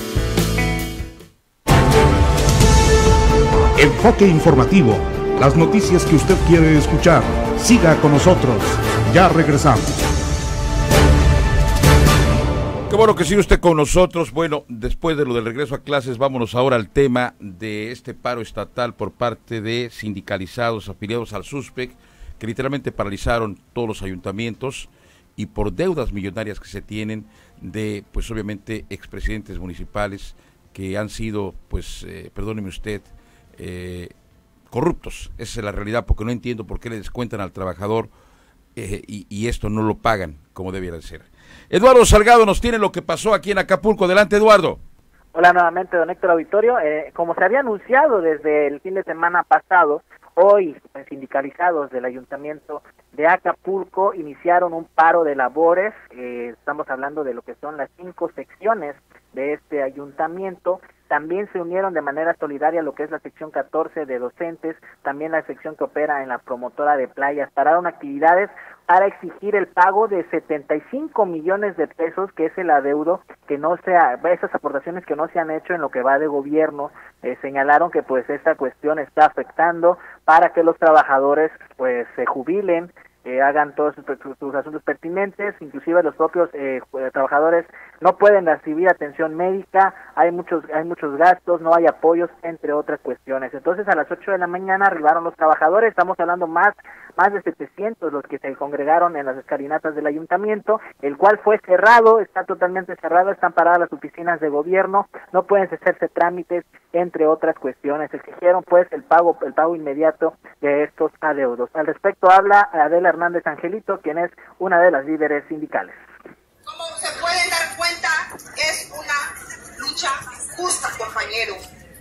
[SPEAKER 1] Enfoque Informativo, las noticias que usted quiere escuchar. Siga con nosotros, ya regresamos.
[SPEAKER 2] Qué bueno que sigue usted con nosotros. Bueno, después de lo del regreso a clases, vámonos ahora al tema de este paro estatal por parte de sindicalizados afiliados al SUSPEC, que literalmente paralizaron todos los ayuntamientos y por deudas millonarias que se tienen de, pues obviamente, expresidentes municipales que han sido, pues, perdóneme usted, corruptos. Esa es la realidad, porque no entiendo por qué le descuentan al trabajador y esto no lo pagan como debiera ser. Eduardo Salgado nos tiene lo que pasó aquí en Acapulco. Adelante, Eduardo.
[SPEAKER 13] Hola nuevamente, don Héctor Auditorio. Como se había anunciado desde el fin de semana pasado, hoy sindicalizados del Ayuntamiento de Acapulco iniciaron un paro de labores. Estamos hablando de lo que son las 5 secciones de este ayuntamiento. También se unieron de manera solidaria lo que es la sección 14 de docentes, también la sección que opera en la promotora de playas. Pararon actividades para exigir el pago de 75 millones de pesos, que es el adeudo, que no sea, esas aportaciones que no se han hecho en lo que va de gobierno. Señalaron que pues esta cuestión está afectando para que los trabajadores pues se jubilen que hagan todos sus asuntos pertinentes, inclusive los propios trabajadores no pueden recibir atención médica, hay muchos gastos, no hay apoyos, entre otras cuestiones. Entonces a las 8 de la mañana arribaron los trabajadores, estamos hablando más de 700 los que se congregaron en las escalinatas del ayuntamiento, el cual fue cerrado, está totalmente cerrado, están paradas las oficinas de gobierno, no pueden hacerse trámites, entre otras cuestiones. Exigieron pues el pago inmediato de estos adeudos. Al respecto habla Adela Hernández Angelito, quien es una de las líderes sindicales.
[SPEAKER 6] Como se pueden dar cuenta, es una lucha justa, compañero.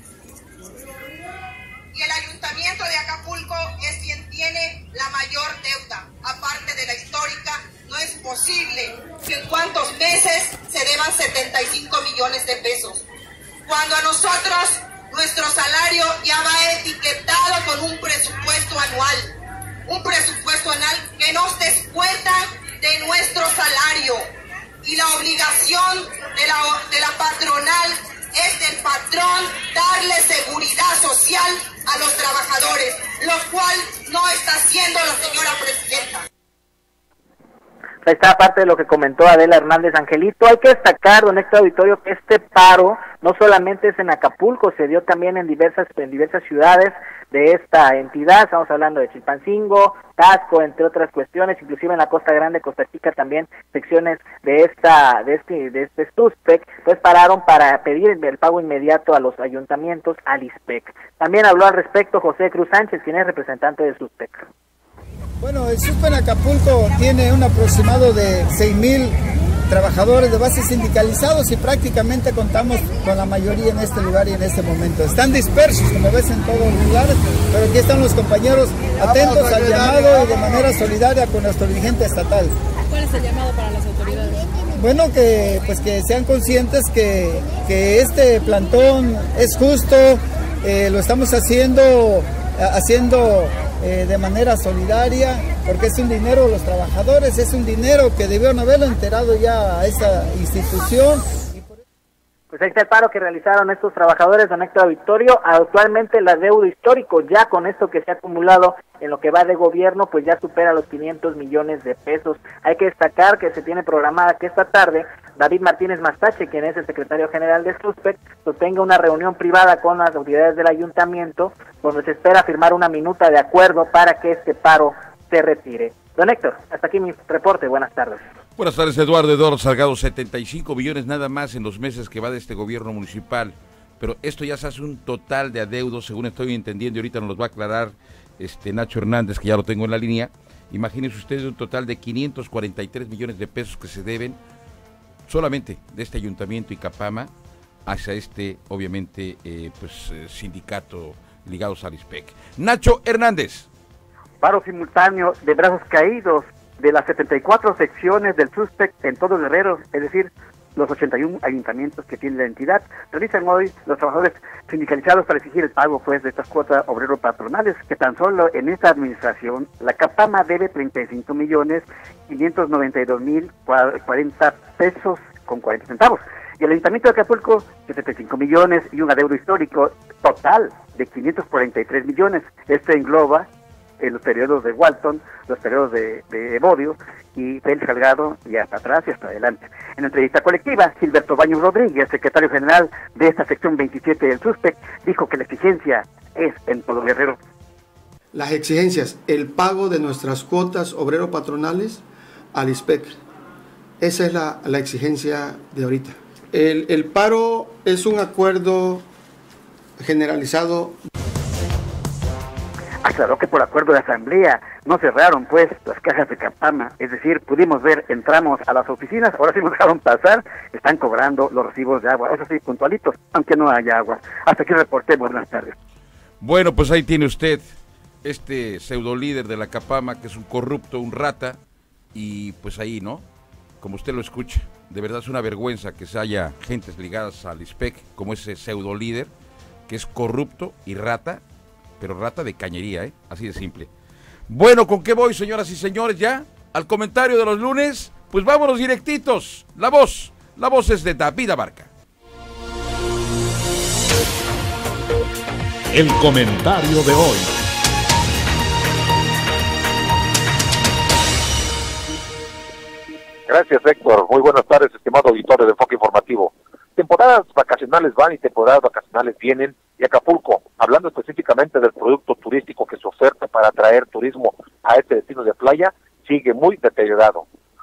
[SPEAKER 6] Y el ayuntamiento de Acapulco es quien tiene la mayor deuda, aparte de la histórica. No es posible que en cuantos meses se deban 75 millones de pesos, cuando a nosotros nuestro salario ya va etiquetado con un presupuesto anual que nos descuenta de nuestro salario, y la obligación de la patronal es del patrón darle seguridad social a los trabajadores, lo cual no está haciendo la señora presidenta.
[SPEAKER 13] Esta parte de lo que comentó Adela Hernández Angelito. Hay que destacar, don Héctor Auditorio, que este paro no solamente es en Acapulco, se dio también en diversas ciudades de esta entidad. Estamos hablando de Chilpancingo, Taxco, entre otras cuestiones, inclusive en la Costa Grande, Costa Chica, también secciones de este SUSPEC, pues pararon para pedir el pago inmediato a los ayuntamientos, al ISPEC. También habló al respecto José Cruz Sánchez, quien es representante de SUSPEC.
[SPEAKER 17] Bueno, el SUSPEC en Acapulco tiene un aproximado de 6,000 trabajadores de base sindicalizados y prácticamente contamos con la mayoría en este lugar y en este momento. Están dispersos, como ves, en todos los lugares, pero aquí están los compañeros atentos al llamado y de manera solidaria con nuestro dirigente estatal.
[SPEAKER 16] ¿Cuál es el llamado para las autoridades?
[SPEAKER 17] Bueno, que sean conscientes que este plantón es justo, lo estamos haciendo de manera solidaria, porque es un dinero de los trabajadores, es un dinero que debieron haberlo enterado ya a esa institución.
[SPEAKER 13] Pues ahí está el paro que realizaron estos trabajadores, don Héctor Auditorio. Actualmente el adeudo histórico, ya con esto que se ha acumulado en lo que va de gobierno, pues ya supera los 500 millones de pesos. Hay que destacar que se tiene programada que esta tarde David Martínez Mastache, quien es el secretario general de SUSPEC, sostenga una reunión privada con las autoridades del ayuntamiento, donde se espera firmar una minuta de acuerdo para que este paro se retire. Don Héctor, hasta aquí mi reporte. Buenas tardes.
[SPEAKER 2] Buenas tardes, Eduardo Salgado. 75 millones nada más en los meses que va de este gobierno municipal. Pero esto ya se hace un total de adeudos, según estoy entendiendo, y ahorita nos los va a aclarar Nacho Hernández, que ya lo tengo en la línea. Imagínense ustedes un total de 543 millones de pesos que se deben solamente de este ayuntamiento y Capama hacia obviamente, sindicato ligados al ISPEC. Nacho Hernández.
[SPEAKER 10] Paro simultáneo de brazos caídos de las 74 secciones del SUSPEC en todo Guerrero, es decir, los 81 ayuntamientos que tiene la entidad, realizan hoy los trabajadores sindicalizados para exigir el pago pues de estas cuotas obrero-patronales, que tan solo en esta administración la Capama debe 35.592.040 pesos con 40 centavos, y el Ayuntamiento de Acapulco 75 millones y un adeudo histórico total de 543 millones. Este engloba en los periodos de Walton, los periodos de Evodio y Félix Salgado, y hasta atrás y hasta adelante. En entrevista colectiva, Gilberto Baños Rodríguez, secretario general de esta sección 27 del SUSPEC, dijo que la exigencia es en todo Guerrero.
[SPEAKER 18] Las exigencias, el pago de nuestras cuotas obrero-patronales al ISPEC. Esa es la exigencia de ahorita. El paro es un acuerdo generalizado.
[SPEAKER 10] Aclaró que por acuerdo de asamblea no cerraron pues las cajas de Capama, es decir, pudimos ver, entramos a las oficinas, ahora sí nos dejaron pasar, están cobrando los recibos de agua, eso sí, puntualitos, aunque no haya agua. Hasta aquí reporté, buenas tardes.
[SPEAKER 2] Bueno, pues ahí tiene usted pseudo líder de la Capama, que es un corrupto, un rata, y pues ahí, ¿no? Como usted lo escucha, de verdad es una vergüenza que se haya gentes ligadas al ISPEC, como ese pseudo líder, que es corrupto y rata, pero rata de cañería, así de simple. Bueno, ¿con qué voy, señoras y señores, ya? Al comentario de los lunes, pues vámonos directitos. La voz es de David Abarca.
[SPEAKER 1] El comentario de hoy.
[SPEAKER 19] Gracias, Héctor. Muy buenas tardes, estimado auditorio de Enfoque Informativo. Temporadas vacacionales van y temporadas vacacionales vienen, y Acapulco, hablando específicamente del producto turístico que se oferta para atraer turismo a este destino de playa, sigue muy deteriorado.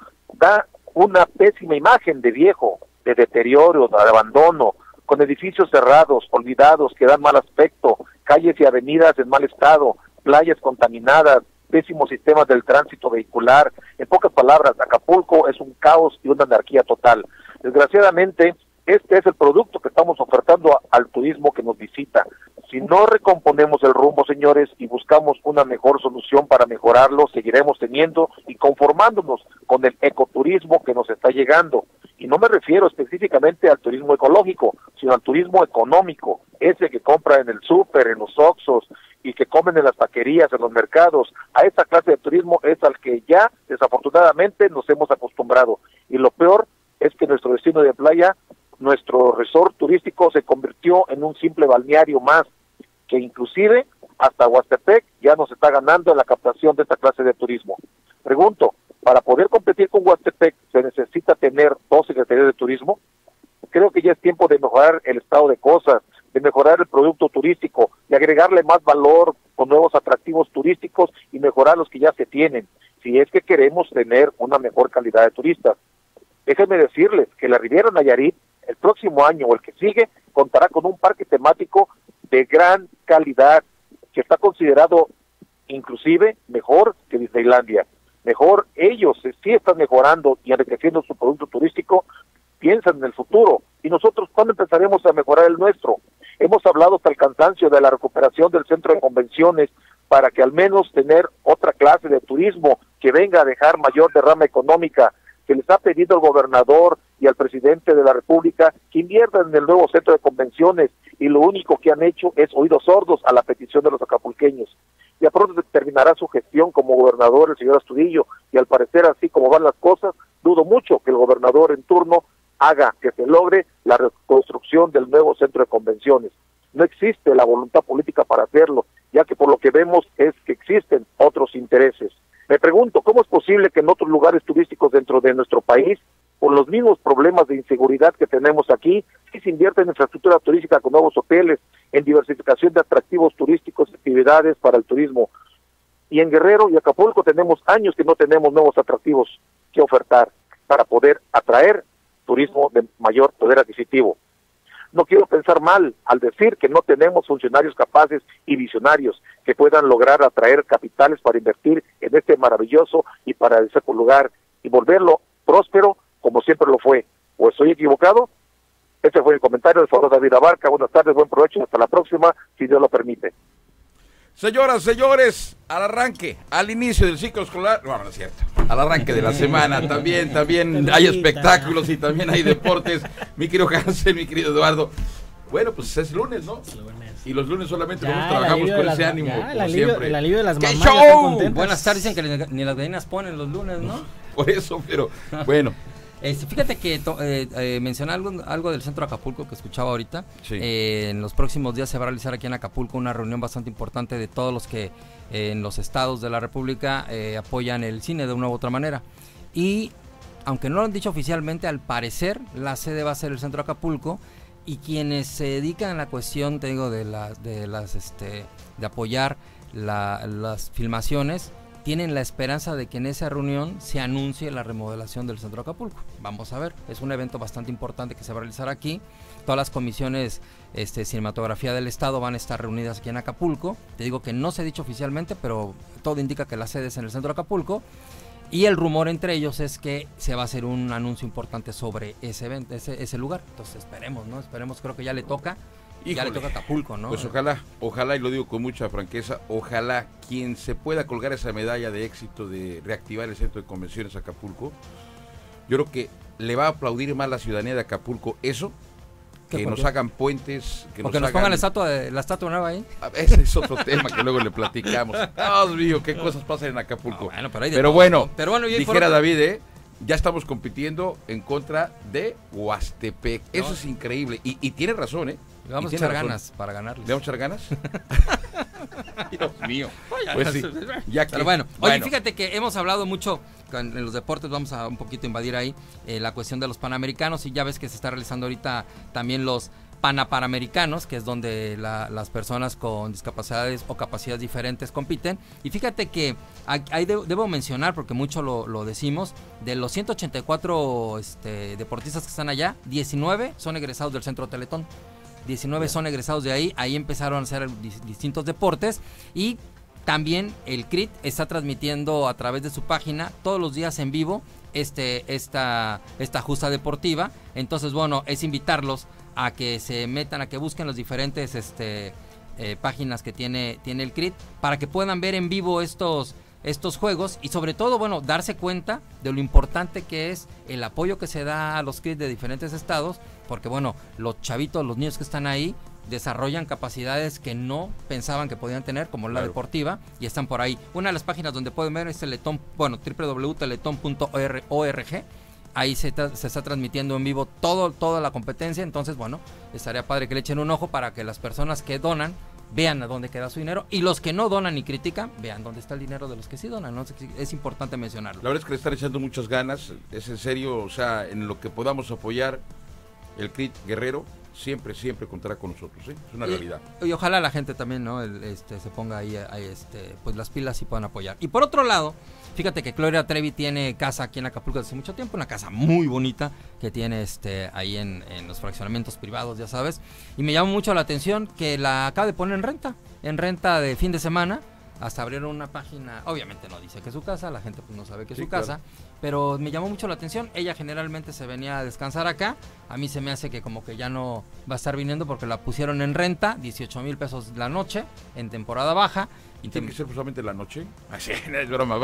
[SPEAKER 19] Da una pésima imagen de viejo, de deterioro, de abandono, con edificios cerrados, olvidados, que dan mal aspecto, calles y avenidas en mal estado, playas contaminadas, pésimos sistemas del tránsito vehicular. En pocas palabras, Acapulco es un caos y una anarquía total. Desgraciadamente, este es el producto que estamos ofertando al turismo que nos visita. Si no recomponemos el rumbo, señores, y buscamos una mejor solución para mejorarlo, seguiremos teniendo y conformándonos con el ecoturismo que nos está llegando. Y no me refiero específicamente al turismo ecológico, sino al turismo económico, ese que compra en el súper, en los Oxxos, y que comen en las taquerías, en los mercados. A esa clase de turismo es al que ya, desafortunadamente, nos hemos acostumbrado. Y lo peor es que nuestro destino de playa, nuestro resort turístico, se convirtió en un simple balneario más, que inclusive hasta Huastepec ya nos está ganando en la captación de esta clase de turismo. Pregunto, ¿para poder competir con Huastepec se necesita tener 2 secretarías de turismo? Creo que ya es tiempo de mejorar el estado de cosas, de mejorar el producto turístico, de agregarle más valor con nuevos atractivos turísticos y mejorar los que ya se tienen, si es que queremos tener una mejor calidad de turistas. Déjenme decirles que la Riviera Nayarit, el próximo año o el que sigue, contará con un parque temático de gran calidad, que está considerado inclusive mejor que Disneylandia. Mejor, ellos sí están mejorando y enriqueciendo su producto turístico, piensan en el futuro. ¿Y nosotros cuándo empezaremos a mejorar el nuestro? Hemos hablado hasta el cansancio de la recuperación del centro de convenciones para que al menos tener otra clase de turismo que venga a dejar mayor derrama económica. Se les ha pedido al gobernador y al presidente de la República que inviertan en el nuevo centro de convenciones, y lo único que han hecho es oídos sordos a la petición de los acapulqueños. Ya pronto terminará su gestión como gobernador el señor Astudillo, y al parecer, así como van las cosas, dudo mucho que el gobernador en turno haga que se logre la reconstrucción del nuevo centro de convenciones. No existe la voluntad política para hacerlo, ya que por lo que vemos es que existen otros intereses. Me pregunto, ¿cómo es posible que en otros lugares turísticos dentro de nuestro país, con los mismos problemas de inseguridad que tenemos aquí, sí se invierte en infraestructura turística con nuevos hoteles, en diversificación de atractivos turísticos y actividades para el turismo? Y en Guerrero y Acapulco tenemos años que no tenemos nuevos atractivos que ofertar para poder atraer turismo de mayor poder adquisitivo. No quiero pensar mal al decir que no tenemos funcionarios capaces y visionarios que puedan lograr atraer capitales para invertir en este maravilloso y paradisíaco lugar y volverlo próspero como siempre lo fue. ¿O estoy equivocado? Este fue el comentario del señor David Abarca. Buenas tardes, buen provecho, hasta la próxima, si Dios lo permite.
[SPEAKER 2] Señoras, señores, al arranque, al inicio del ciclo escolar, no es cierto, al arranque de la semana, también hay espectáculos y también hay deportes, mi querido Hansel, mi querido Eduardo. Bueno, pues es lunes, ¿no? Y los lunes solamente nosotros trabajamos con ese ánimo, como siempre.
[SPEAKER 20] El alivio de las mamás.
[SPEAKER 2] ¡Qué show!
[SPEAKER 20] Buenas tardes, dicen que ni las gallinas ponen los lunes, ¿no?
[SPEAKER 2] Por eso, pero bueno.
[SPEAKER 20] Fíjate que mencioné algo del centro de Acapulco que escuchaba ahorita.
[SPEAKER 2] Sí.
[SPEAKER 20] En los próximos días se va a realizar aquí en Acapulco una reunión bastante importante de todos los que en los estados de la República apoyan el cine de una u otra manera. Y aunque no lo han dicho oficialmente, al parecer la sede va a ser el centro de Acapulco, y quienes se dedican a la cuestión, te digo, de apoyar las filmaciones, tienen la esperanza de que en esa reunión se anuncie la remodelación del centro de Acapulco. Vamos a ver, es un evento bastante importante que se va a realizar aquí. Todas las comisiones cinematografía del estado van a estar reunidas aquí en Acapulco. Te digo que no se ha dicho oficialmente, pero todo indica que la sede es en el centro de Acapulco. Y el rumor entre ellos es que se va a hacer un anuncio importante sobre ese evento, ese lugar. Entonces esperemos, ¿no? Esperemos, creo que ya le toca. Ya le toca a Acapulco, ¿no?
[SPEAKER 2] Pues ojalá, y lo digo con mucha franqueza, ojalá quien se pueda colgar esa medalla de éxito de reactivar el centro de convenciones Acapulco, yo creo que le va a aplaudir más la ciudadanía de Acapulco eso, que nos hagan puentes,
[SPEAKER 20] que nos pongan la estatua nueva ahí.
[SPEAKER 2] Ese es otro tema que luego le platicamos. Dios mío, qué cosas pasan en Acapulco. Pero bueno, dijera David, ya estamos compitiendo en contra de Huastepec. Eso es increíble. Y tiene razón,
[SPEAKER 20] Le vamos a echar ganas para ganarles.
[SPEAKER 2] ¿Le vamos a echar ganas? Dios mío.
[SPEAKER 20] Oye,
[SPEAKER 2] Pues sí, ya que,
[SPEAKER 20] pero bueno, oye, fíjate que hemos hablado mucho en los deportes, vamos a un poquito invadir ahí la cuestión de los panamericanos, y ya ves que se está realizando ahorita también los panamericanos, que es donde las personas con discapacidades o capacidades diferentes compiten. Y fíjate que ahí debo mencionar, porque mucho lo decimos, de los 184 deportistas que están allá, 19 son egresados del Centro Teletón. 19 son egresados de ahí empezaron a hacer distintos deportes, y también el CRIT está transmitiendo a través de su página todos los días en vivo esta justa deportiva. Entonces, bueno, es invitarlos a que se metan, a que busquen los diferentes páginas que tiene el CRIT, para que puedan ver en vivo estos juegos, y sobre todo, bueno, darse cuenta de lo importante que es el apoyo que se da a los CRIT de diferentes estados, porque bueno, los chavitos, los niños que están ahí desarrollan capacidades que no pensaban que podían tener, como la deportiva, y están por ahí. Una de las páginas donde pueden ver es Teletón, bueno, www.teletón.org. Ahí se está transmitiendo en vivo toda la competencia. Entonces, bueno, estaría padre que le echen un ojo para que las personas que donan vean a dónde queda su dinero, y los que no donan ni critican, vean dónde está el dinero de los que sí donan, ¿no? Es importante mencionarlo.
[SPEAKER 2] La verdad es que le están echando muchas ganas, es en serio, o sea, en lo que podamos apoyar el CRIT Guerrero, siempre contará con nosotros, ¿sí? Es una realidad.
[SPEAKER 20] Y ojalá la gente también, ¿no? Se ponga ahí pues las pilas y puedan apoyar. Y por otro lado, fíjate que Gloria Trevi tiene casa aquí en Acapulco desde hace mucho tiempo, una casa muy bonita que tiene ahí en los fraccionamientos privados, ya sabes. Y me llamó mucho la atención que la acaba de poner en renta de fin de semana. Hasta abrieron una página, obviamente no dice que es su casa, la gente pues no sabe que es su casa, pero me llamó mucho la atención. Ella generalmente se venía a descansar acá, a mí se me hace que como que ya no va a estar viniendo, porque la pusieron en renta, 18,000 pesos la noche, en temporada baja.
[SPEAKER 2] ¿Y tiene que ser solamente la noche? Así, es broma,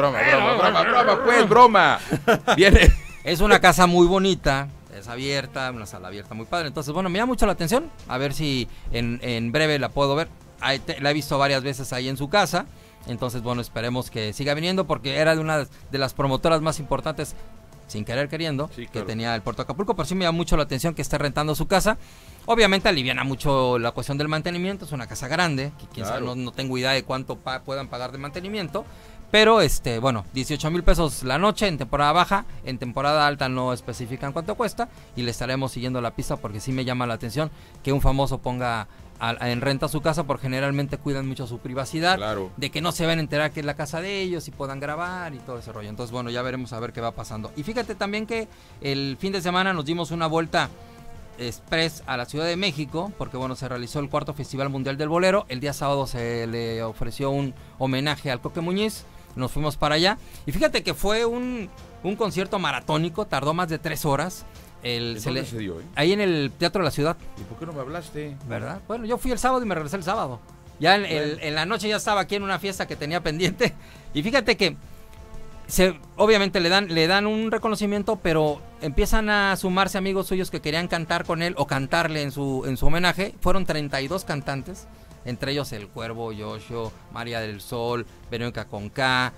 [SPEAKER 2] pues, broma. Viene.
[SPEAKER 20] Es una casa muy bonita, es abierta, una sala abierta muy padre, entonces bueno, me llama mucho la atención, a ver si en breve la puedo ver. La he visto varias veces ahí en su casa. Entonces, bueno, esperemos que siga viniendo, porque era de una de las promotoras más importantes, sin querer queriendo, que tenía el Puerto de Acapulco. Pero sí me llama mucho la atención que esté rentando su casa. Obviamente aliviana mucho la cuestión del mantenimiento. Es una casa grande, que quién sabe, no tengo idea de cuánto puedan pagar de mantenimiento. Pero, bueno, 18,000 pesos la noche en temporada baja. En temporada alta no especifican cuánto cuesta, y le estaremos siguiendo la pista, porque sí me llama la atención que un famoso ponga en renta su casa, porque generalmente cuidan mucho su privacidad, de que no se van a enterar que es la casa de ellos y puedan grabar y todo ese rollo. Entonces, bueno, ya veremos a ver qué va pasando. Y fíjate también que el fin de semana nos dimos una vuelta express a la Ciudad de México, porque bueno, se realizó el 4º Festival Mundial del Bolero. El día sábado se le ofreció un homenaje al Coque Muñiz, nos fuimos para allá, y fíjate que fue un concierto maratónico, tardó más de 3 horas.
[SPEAKER 2] ¿Dónde se dio?
[SPEAKER 20] Ahí en el Teatro de la Ciudad.
[SPEAKER 2] ¿Y por qué no me hablaste?
[SPEAKER 20] ¿Verdad? Bueno, yo fui el sábado y me regresé el sábado. Ya en la noche ya estaba aquí en una fiesta que tenía pendiente. Y fíjate que obviamente le dan un reconocimiento, pero empiezan a sumarse amigos suyos que querían cantar con él o cantarle en su homenaje. Fueron 32 cantantes, entre ellos El Cuervo, Yoshio, María del Sol, Verónica Conká,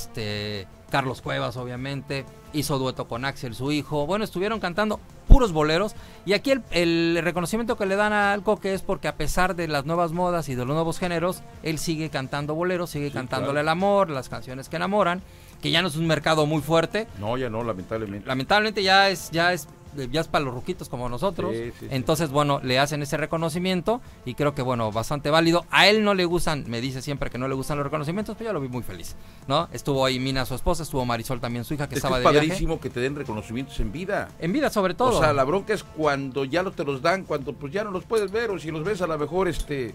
[SPEAKER 20] Carlos Cuevas, obviamente, hizo dueto con Axel, su hijo. Bueno, estuvieron cantando puros boleros, y aquí el reconocimiento que le dan al Coque es porque, a pesar de las nuevas modas y de los nuevos géneros, él sigue cantando boleros, sigue cantándole el amor, las canciones que enamoran, que ya no es un mercado muy fuerte.
[SPEAKER 2] No, ya no, lamentablemente.
[SPEAKER 20] Lamentablemente ya es para los ruquitos como nosotros. Entonces, bueno, le hacen ese reconocimiento, y creo que, bueno, bastante válido. A él no le gustan, me dice siempre que no le gustan los reconocimientos, pero yo lo vi muy feliz, ¿no? Estuvo ahí Mina, su esposa, estuvo Marisol también, su hija, que estaba de viaje.
[SPEAKER 2] Es padrísimo que te den reconocimientos en vida.
[SPEAKER 20] En vida, sobre todo.
[SPEAKER 2] O sea, la bronca es cuando ya no te los dan, cuando pues ya no los puedes ver, o si los ves a lo mejor,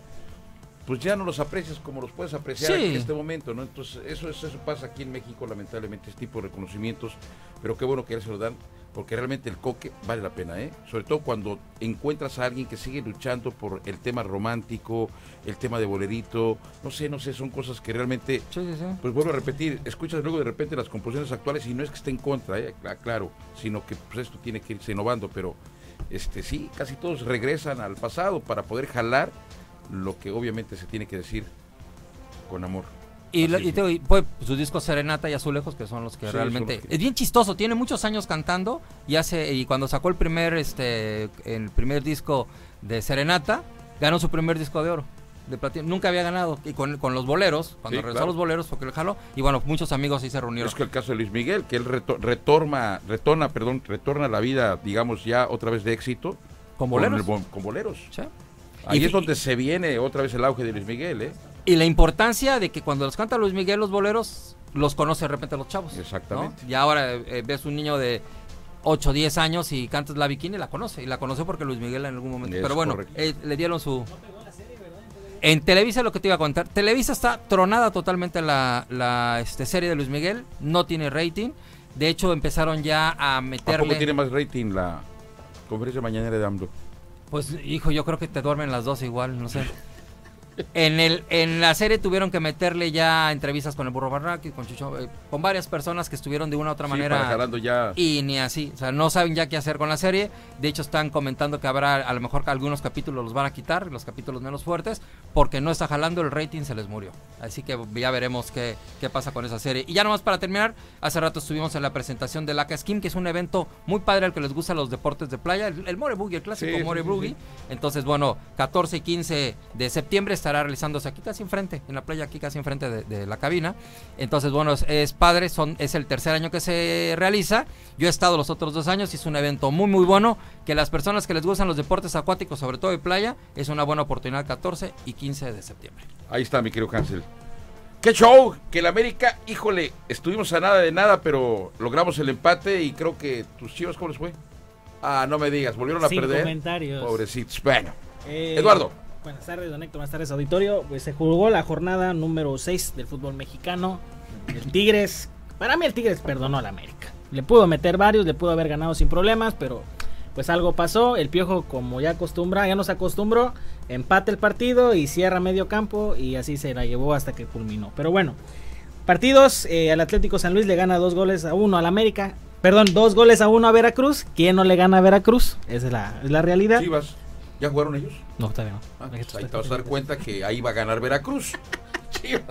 [SPEAKER 2] pues ya no los aprecias como los puedes apreciar en este momento, ¿no? Entonces, eso pasa aquí en México, lamentablemente, este tipo de reconocimientos, pero qué bueno que ya se los dan, porque realmente el Coque vale la pena, sobre todo cuando encuentras a alguien que sigue luchando por el tema romántico, el tema de bolerito, no sé, son cosas que realmente, pues vuelvo a repetir, escuchas luego de repente las composiciones actuales, y no es que esté en contra, claro, sino que pues esto tiene que irse innovando, pero sí, casi todos regresan al pasado para poder jalar lo que obviamente se tiene que decir con amor.
[SPEAKER 20] Y pues sus discos Serenata y Azulejos, que son los que realmente es bien chistoso, tiene muchos años cantando, y cuando sacó el primer disco de Serenata, ganó su primer disco de oro. de platino. Nunca había ganado. Y con los boleros, cuando regresó a los boleros fue que le jaló. Y bueno, muchos amigos ahí se reunieron.
[SPEAKER 2] Es que el caso de Luis Miguel, que él retorna a la vida, digamos, ya otra vez de éxito.
[SPEAKER 20] ¿Con boleros?
[SPEAKER 2] Con boleros.
[SPEAKER 20] ¿Sí?
[SPEAKER 2] Ahí es donde se viene otra vez el auge de Luis Miguel, ¿eh?
[SPEAKER 20] Y la importancia de que cuando los canta Luis Miguel los boleros, los conoce de repente los chavos.
[SPEAKER 2] Exactamente.
[SPEAKER 20] ¿no? Y ahora ves un niño de 8, 10 años y cantas La Bikini, la conoce. Y la conoce porque Luis Miguel en algún momento. Pero bueno, le dieron su... En Televisa, lo que te iba a contar, Televisa está tronada totalmente la serie de Luis Miguel, no tiene rating. De hecho, empezaron ya a meterle...
[SPEAKER 2] ¿A poco tiene más rating la conferencia mañanera de AMLO?
[SPEAKER 20] Pues, hijo, yo creo que te duermen las dos igual, no sé. En la serie tuvieron que meterle ya entrevistas con el Burro Barraqui, con Chucho, con varias personas que estuvieron de una u otra manera
[SPEAKER 2] ya.
[SPEAKER 20] Y ni así, o sea, no saben ya qué hacer con la serie. De hecho están comentando que habrá a lo mejor que algunos capítulos los van a quitar, los capítulos menos fuertes, porque no está jalando, el rating se les murió. Así que ya veremos qué pasa con esa serie. Y ya nomás para terminar, hace rato estuvimos en la presentación del Aka Skim, que es un evento muy padre al que les gusta los deportes de playa, el More Boogie, el clásico More Boogie. Entonces, bueno, 14 y 15 de septiembre estará realizándose aquí casi enfrente, en la playa aquí casi enfrente de la cabina. Entonces, bueno, es padre, es el tercer año que se realiza. Yo he estado los otros 2 años y es un evento muy muy bueno, que las personas que les gustan los deportes acuáticos, sobre todo de playa, es una buena oportunidad 14 y 15 de septiembre.
[SPEAKER 2] Ahí está, mi querido Hansel. ¡Qué show! Que el América, híjole, estuvimos a nada de nada, pero logramos el empate y creo que tus Chivas, ¿cómo les fue? Ah, no me digas, volvieron a perder.
[SPEAKER 21] Comentarios.
[SPEAKER 2] Pobrecitos. Bueno, Eduardo.
[SPEAKER 21] Buenas tardes, don Héctor, buenas tardes, auditorio. Pues se jugó la jornada número 6 del fútbol mexicano. El Tigres, para mí el Tigres perdonó al América. Le pudo meter varios, le pudo haber ganado sin problemas, pero pues algo pasó. El Piojo, como ya nos acostumbró, empata el partido y cierra medio campo y así se la llevó hasta que culminó. Pero bueno, partidos, al Atlético San Luis le gana 2-1 al América. Perdón, 2-1 a Veracruz. ¿Quién no le gana a Veracruz? Esa es la realidad.
[SPEAKER 2] Chivas. ¿Ya jugaron ellos?
[SPEAKER 21] No, todavía no.
[SPEAKER 2] Ahí te vas a dar cuenta que ahí va a ganar Veracruz. Chivas.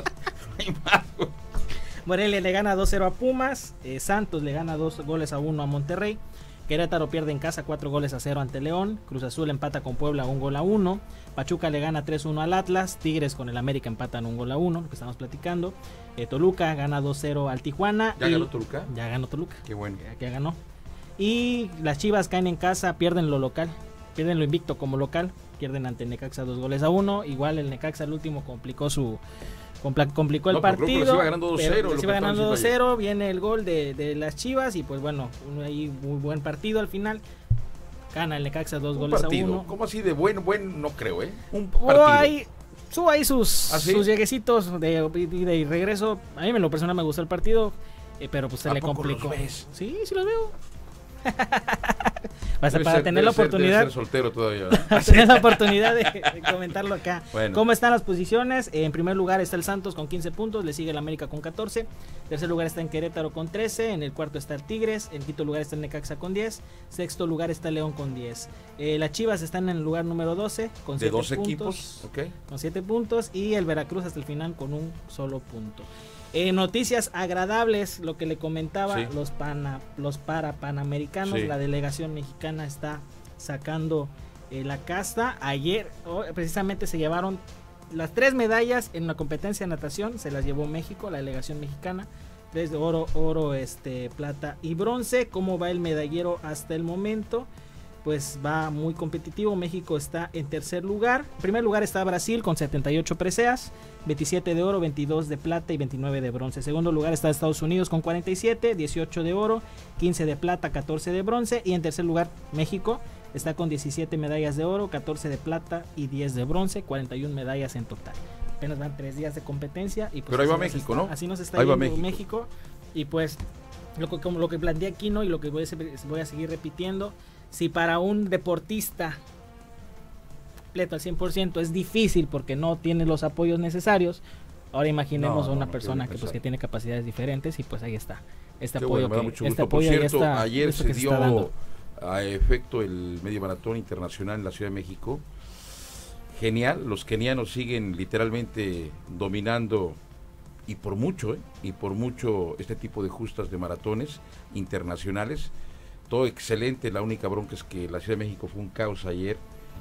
[SPEAKER 21] Morelia le gana 2-0 a Pumas. Santos le gana 2-1 a Monterrey. Querétaro pierde en casa 4-0 ante León. Cruz Azul empata con Puebla 1-1. Pachuca le gana 3-1 al Atlas. Tigres con el América empatan 1-1, lo que estamos platicando. Toluca gana 2-0 al Tijuana.
[SPEAKER 2] ¿Ya ganó Toluca?
[SPEAKER 21] Ya ganó Toluca.
[SPEAKER 2] Qué bueno.
[SPEAKER 21] Ya ganó. Y las Chivas caen en casa, pierden lo local. Pierden lo invicto como local. Pierden ante Necaxa 2-1. Igual el Necaxa el último complicó el partido.
[SPEAKER 2] Se iba ganando 2-0.
[SPEAKER 21] Se iba ganando 2-0. Viene el gol de las Chivas. Y pues bueno, ahí muy buen partido al final. Gana el Necaxa 2-1.
[SPEAKER 2] ¿Cómo así de buen? No creo, ¿eh? Un partido.
[SPEAKER 21] Subo ahí sus lleguecitos de regreso. A mí en lo personal me gustó el partido. Pero pues se le complicó.
[SPEAKER 2] ¿Los ves?
[SPEAKER 21] Sí los veo. Para tener la oportunidad.
[SPEAKER 2] Ser soltero todavía.
[SPEAKER 21] Para tener la oportunidad de comentarlo acá.
[SPEAKER 2] Bueno.
[SPEAKER 21] ¿Cómo están las posiciones? En primer lugar está el Santos con 15 puntos, le sigue el América con 14. En tercer lugar está en Querétaro con 13. En el cuarto está el Tigres. En quinto lugar está el Necaxa con 10. Sexto lugar está el León con 10. Las Chivas están en el lugar número 12 con 7 puntos.
[SPEAKER 2] Equipos, okay.
[SPEAKER 21] Con 7 puntos. Y el Veracruz hasta el final con un solo punto. Noticias agradables, lo que le comentaba, sí. los panamericanos, sí. La delegación mexicana está sacando la casta. Ayer precisamente se llevaron las 3 medallas en la competencia de natación, se las llevó México, la delegación mexicana, 3 de oro, plata y bronce. ¿Cómo va el medallero hasta el momento? Pues va muy competitivo. México está en tercer lugar. En primer lugar está Brasil con 78 preseas, 27 de oro, 22 de plata y 29 de bronce. En segundo lugar está Estados Unidos con 47, 18 de oro, 15 de plata, 14 de bronce. Y en tercer lugar México está con 17 medallas de oro, 14 de plata y 10 de bronce, 41 medallas en total. Apenas van 3 días de competencia. Y pues
[SPEAKER 2] pero ahí va México, ¿no?
[SPEAKER 21] Así nos está yendo México. Y pues lo que planteé aquí, ¿no? Y lo que voy a seguir repitiendo. Si para un deportista completo al 100% es difícil porque no tiene los apoyos necesarios, ahora imaginemos a una persona que tiene capacidades diferentes y pues ahí está. Este apoyo
[SPEAKER 2] Por cierto, ayer se dio a efecto el medio maratón internacional en la Ciudad de México. Genial, los kenianos siguen literalmente dominando y por mucho este tipo de justas de maratones internacionales. Todo excelente, la única bronca es que la Ciudad de México fue un caos ayer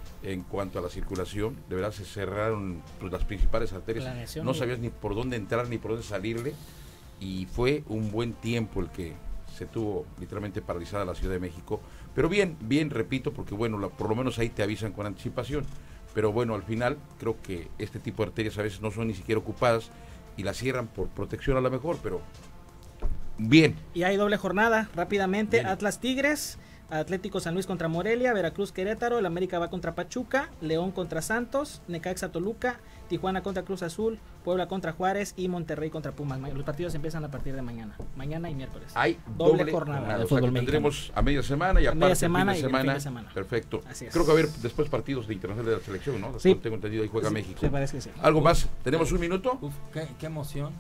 [SPEAKER 2] en cuanto a la circulación. De verdad se cerraron pues, las principales arterias, no sabías ni por dónde entrar ni por dónde salirle, y fue un buen tiempo el que se tuvo literalmente paralizada la Ciudad de México, pero bien, repito, porque bueno, por lo menos ahí te avisan con anticipación, pero bueno, al final creo que este tipo de arterias a veces no son ni siquiera ocupadas y las cierran por protección a lo mejor, pero bien.
[SPEAKER 21] Y hay doble jornada, rápidamente, bien. Atlas Tigres, Atlético San Luis contra Morelia, Veracruz Querétaro, el América va contra Pachuca, León contra Santos, Necaxa Toluca, Tijuana contra Cruz Azul, Puebla contra Juárez y Monterrey contra Pumas. Los partidos empiezan a partir de mañana y miércoles.
[SPEAKER 2] Hay
[SPEAKER 21] doble jornada
[SPEAKER 2] de fútbol mexicano. Tendremos a media semana y aparte fin de semana. Perfecto. Creo que va a haber después partidos de internacional de la selección, ¿no?
[SPEAKER 21] Sí.
[SPEAKER 2] Tengo entendido, ahí juega México.
[SPEAKER 21] Sí, parece que sí.
[SPEAKER 2] ¿Algo más? ¿Tenemos un minuto?
[SPEAKER 20] Uf, qué emoción.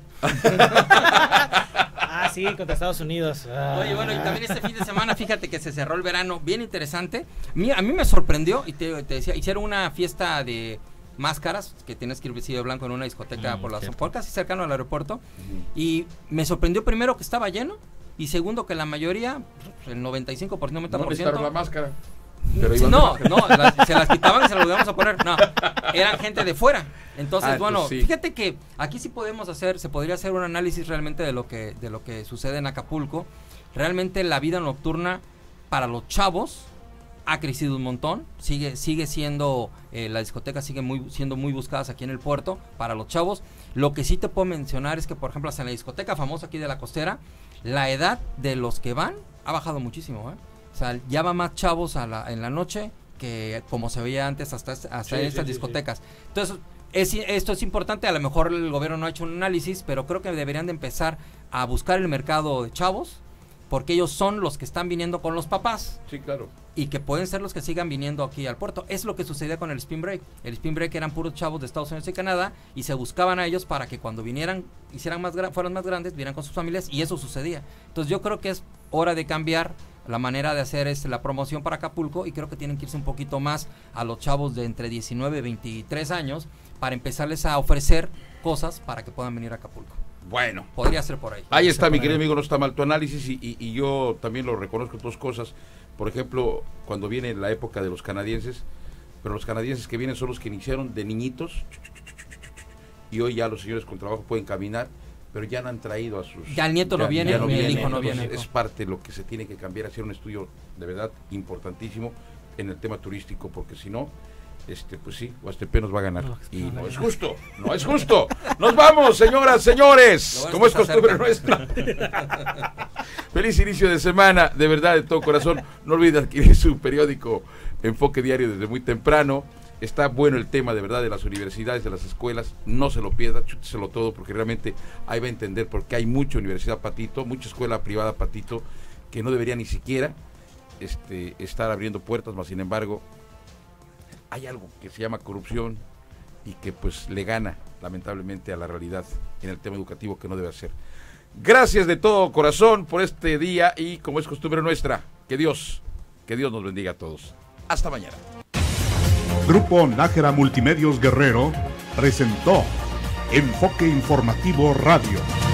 [SPEAKER 21] Sí, contra Estados Unidos.
[SPEAKER 20] Oye, bueno, y también este fin de semana, fíjate que se cerró el verano, bien interesante. A mí me sorprendió, y te decía, hicieron una fiesta de máscaras, que tienes que ir vestido de blanco en una discoteca por casi cercano al aeropuerto, y me sorprendió primero que estaba lleno, y segundo que la mayoría, el 95%, 90%...
[SPEAKER 2] No necesitaron la máscara.
[SPEAKER 20] Pero se las quitaban y se las volvíamos a poner. No, eran gente de fuera. Entonces, bueno, sí. Fíjate que aquí sí se podría hacer un análisis realmente de lo que sucede en Acapulco. Realmente la vida nocturna para los chavos ha crecido un montón. Sigue siendo, las discotecas siguen siendo muy buscadas aquí en el puerto para los chavos. Lo que sí te puedo mencionar es que, por ejemplo, hasta en la discoteca famosa aquí de la Costera, la edad de los que van ha bajado muchísimo, O sea, ya va más chavos en la noche que como se veía antes hasta en estas discotecas. Entonces, esto es importante. A lo mejor el gobierno no ha hecho un análisis, pero creo que deberían de empezar a buscar el mercado de chavos, porque ellos son los que están viniendo con los papás.
[SPEAKER 2] Sí, claro.
[SPEAKER 20] Y que pueden ser los que sigan viniendo aquí al puerto. Es lo que sucedía con el Spring Break. El Spring Break eran puros chavos de Estados Unidos y Canadá, y se buscaban a ellos para que cuando vinieran, fueran más grandes, vinieran con sus familias, y eso sucedía. Entonces yo creo que es hora de cambiar la manera de hacer la promoción para Acapulco, y creo que tienen que irse un poquito más a los chavos de entre 19 y 23 años para empezarles a ofrecer cosas para que puedan venir a Acapulco.
[SPEAKER 2] Bueno,
[SPEAKER 20] podría ser por ahí.
[SPEAKER 2] Ahí está, mi querido amigo, no está mal tu análisis, y yo también lo reconozco en dos cosas. Por ejemplo, cuando viene la época de los canadienses, pero los canadienses que vienen son los que iniciaron de niñitos, y hoy ya los señores con trabajo pueden caminar, pero ya no han traído a sus...
[SPEAKER 20] Ya el nieto no viene, el hijo no viene.
[SPEAKER 2] Es parte de lo que se tiene que cambiar, hacer un estudio de verdad importantísimo en el tema turístico, porque si no, pues sí, Huastepec nos va a ganar. No es justo. Nos vamos, señoras, señores, como es costumbre nuestra. Feliz inicio de semana, de verdad, de todo corazón. No olviden adquirir su periódico Enfoque Diario desde muy temprano. Está bueno el tema, de verdad, de las universidades, de las escuelas. No se lo pierda, chúteselo todo, porque realmente ahí va a entender por qué hay mucha universidad patito, mucha escuela privada patito, que no debería ni siquiera estar abriendo puertas, mas sin embargo hay algo que se llama corrupción y que pues le gana lamentablemente a la realidad en el tema educativo, que no debe ser. Gracias de todo corazón por este día, y como es costumbre nuestra, que Dios nos bendiga a todos. Hasta mañana.
[SPEAKER 1] Grupo Nájera Multimedios Guerrero presentó Enfoque Informativo Radio.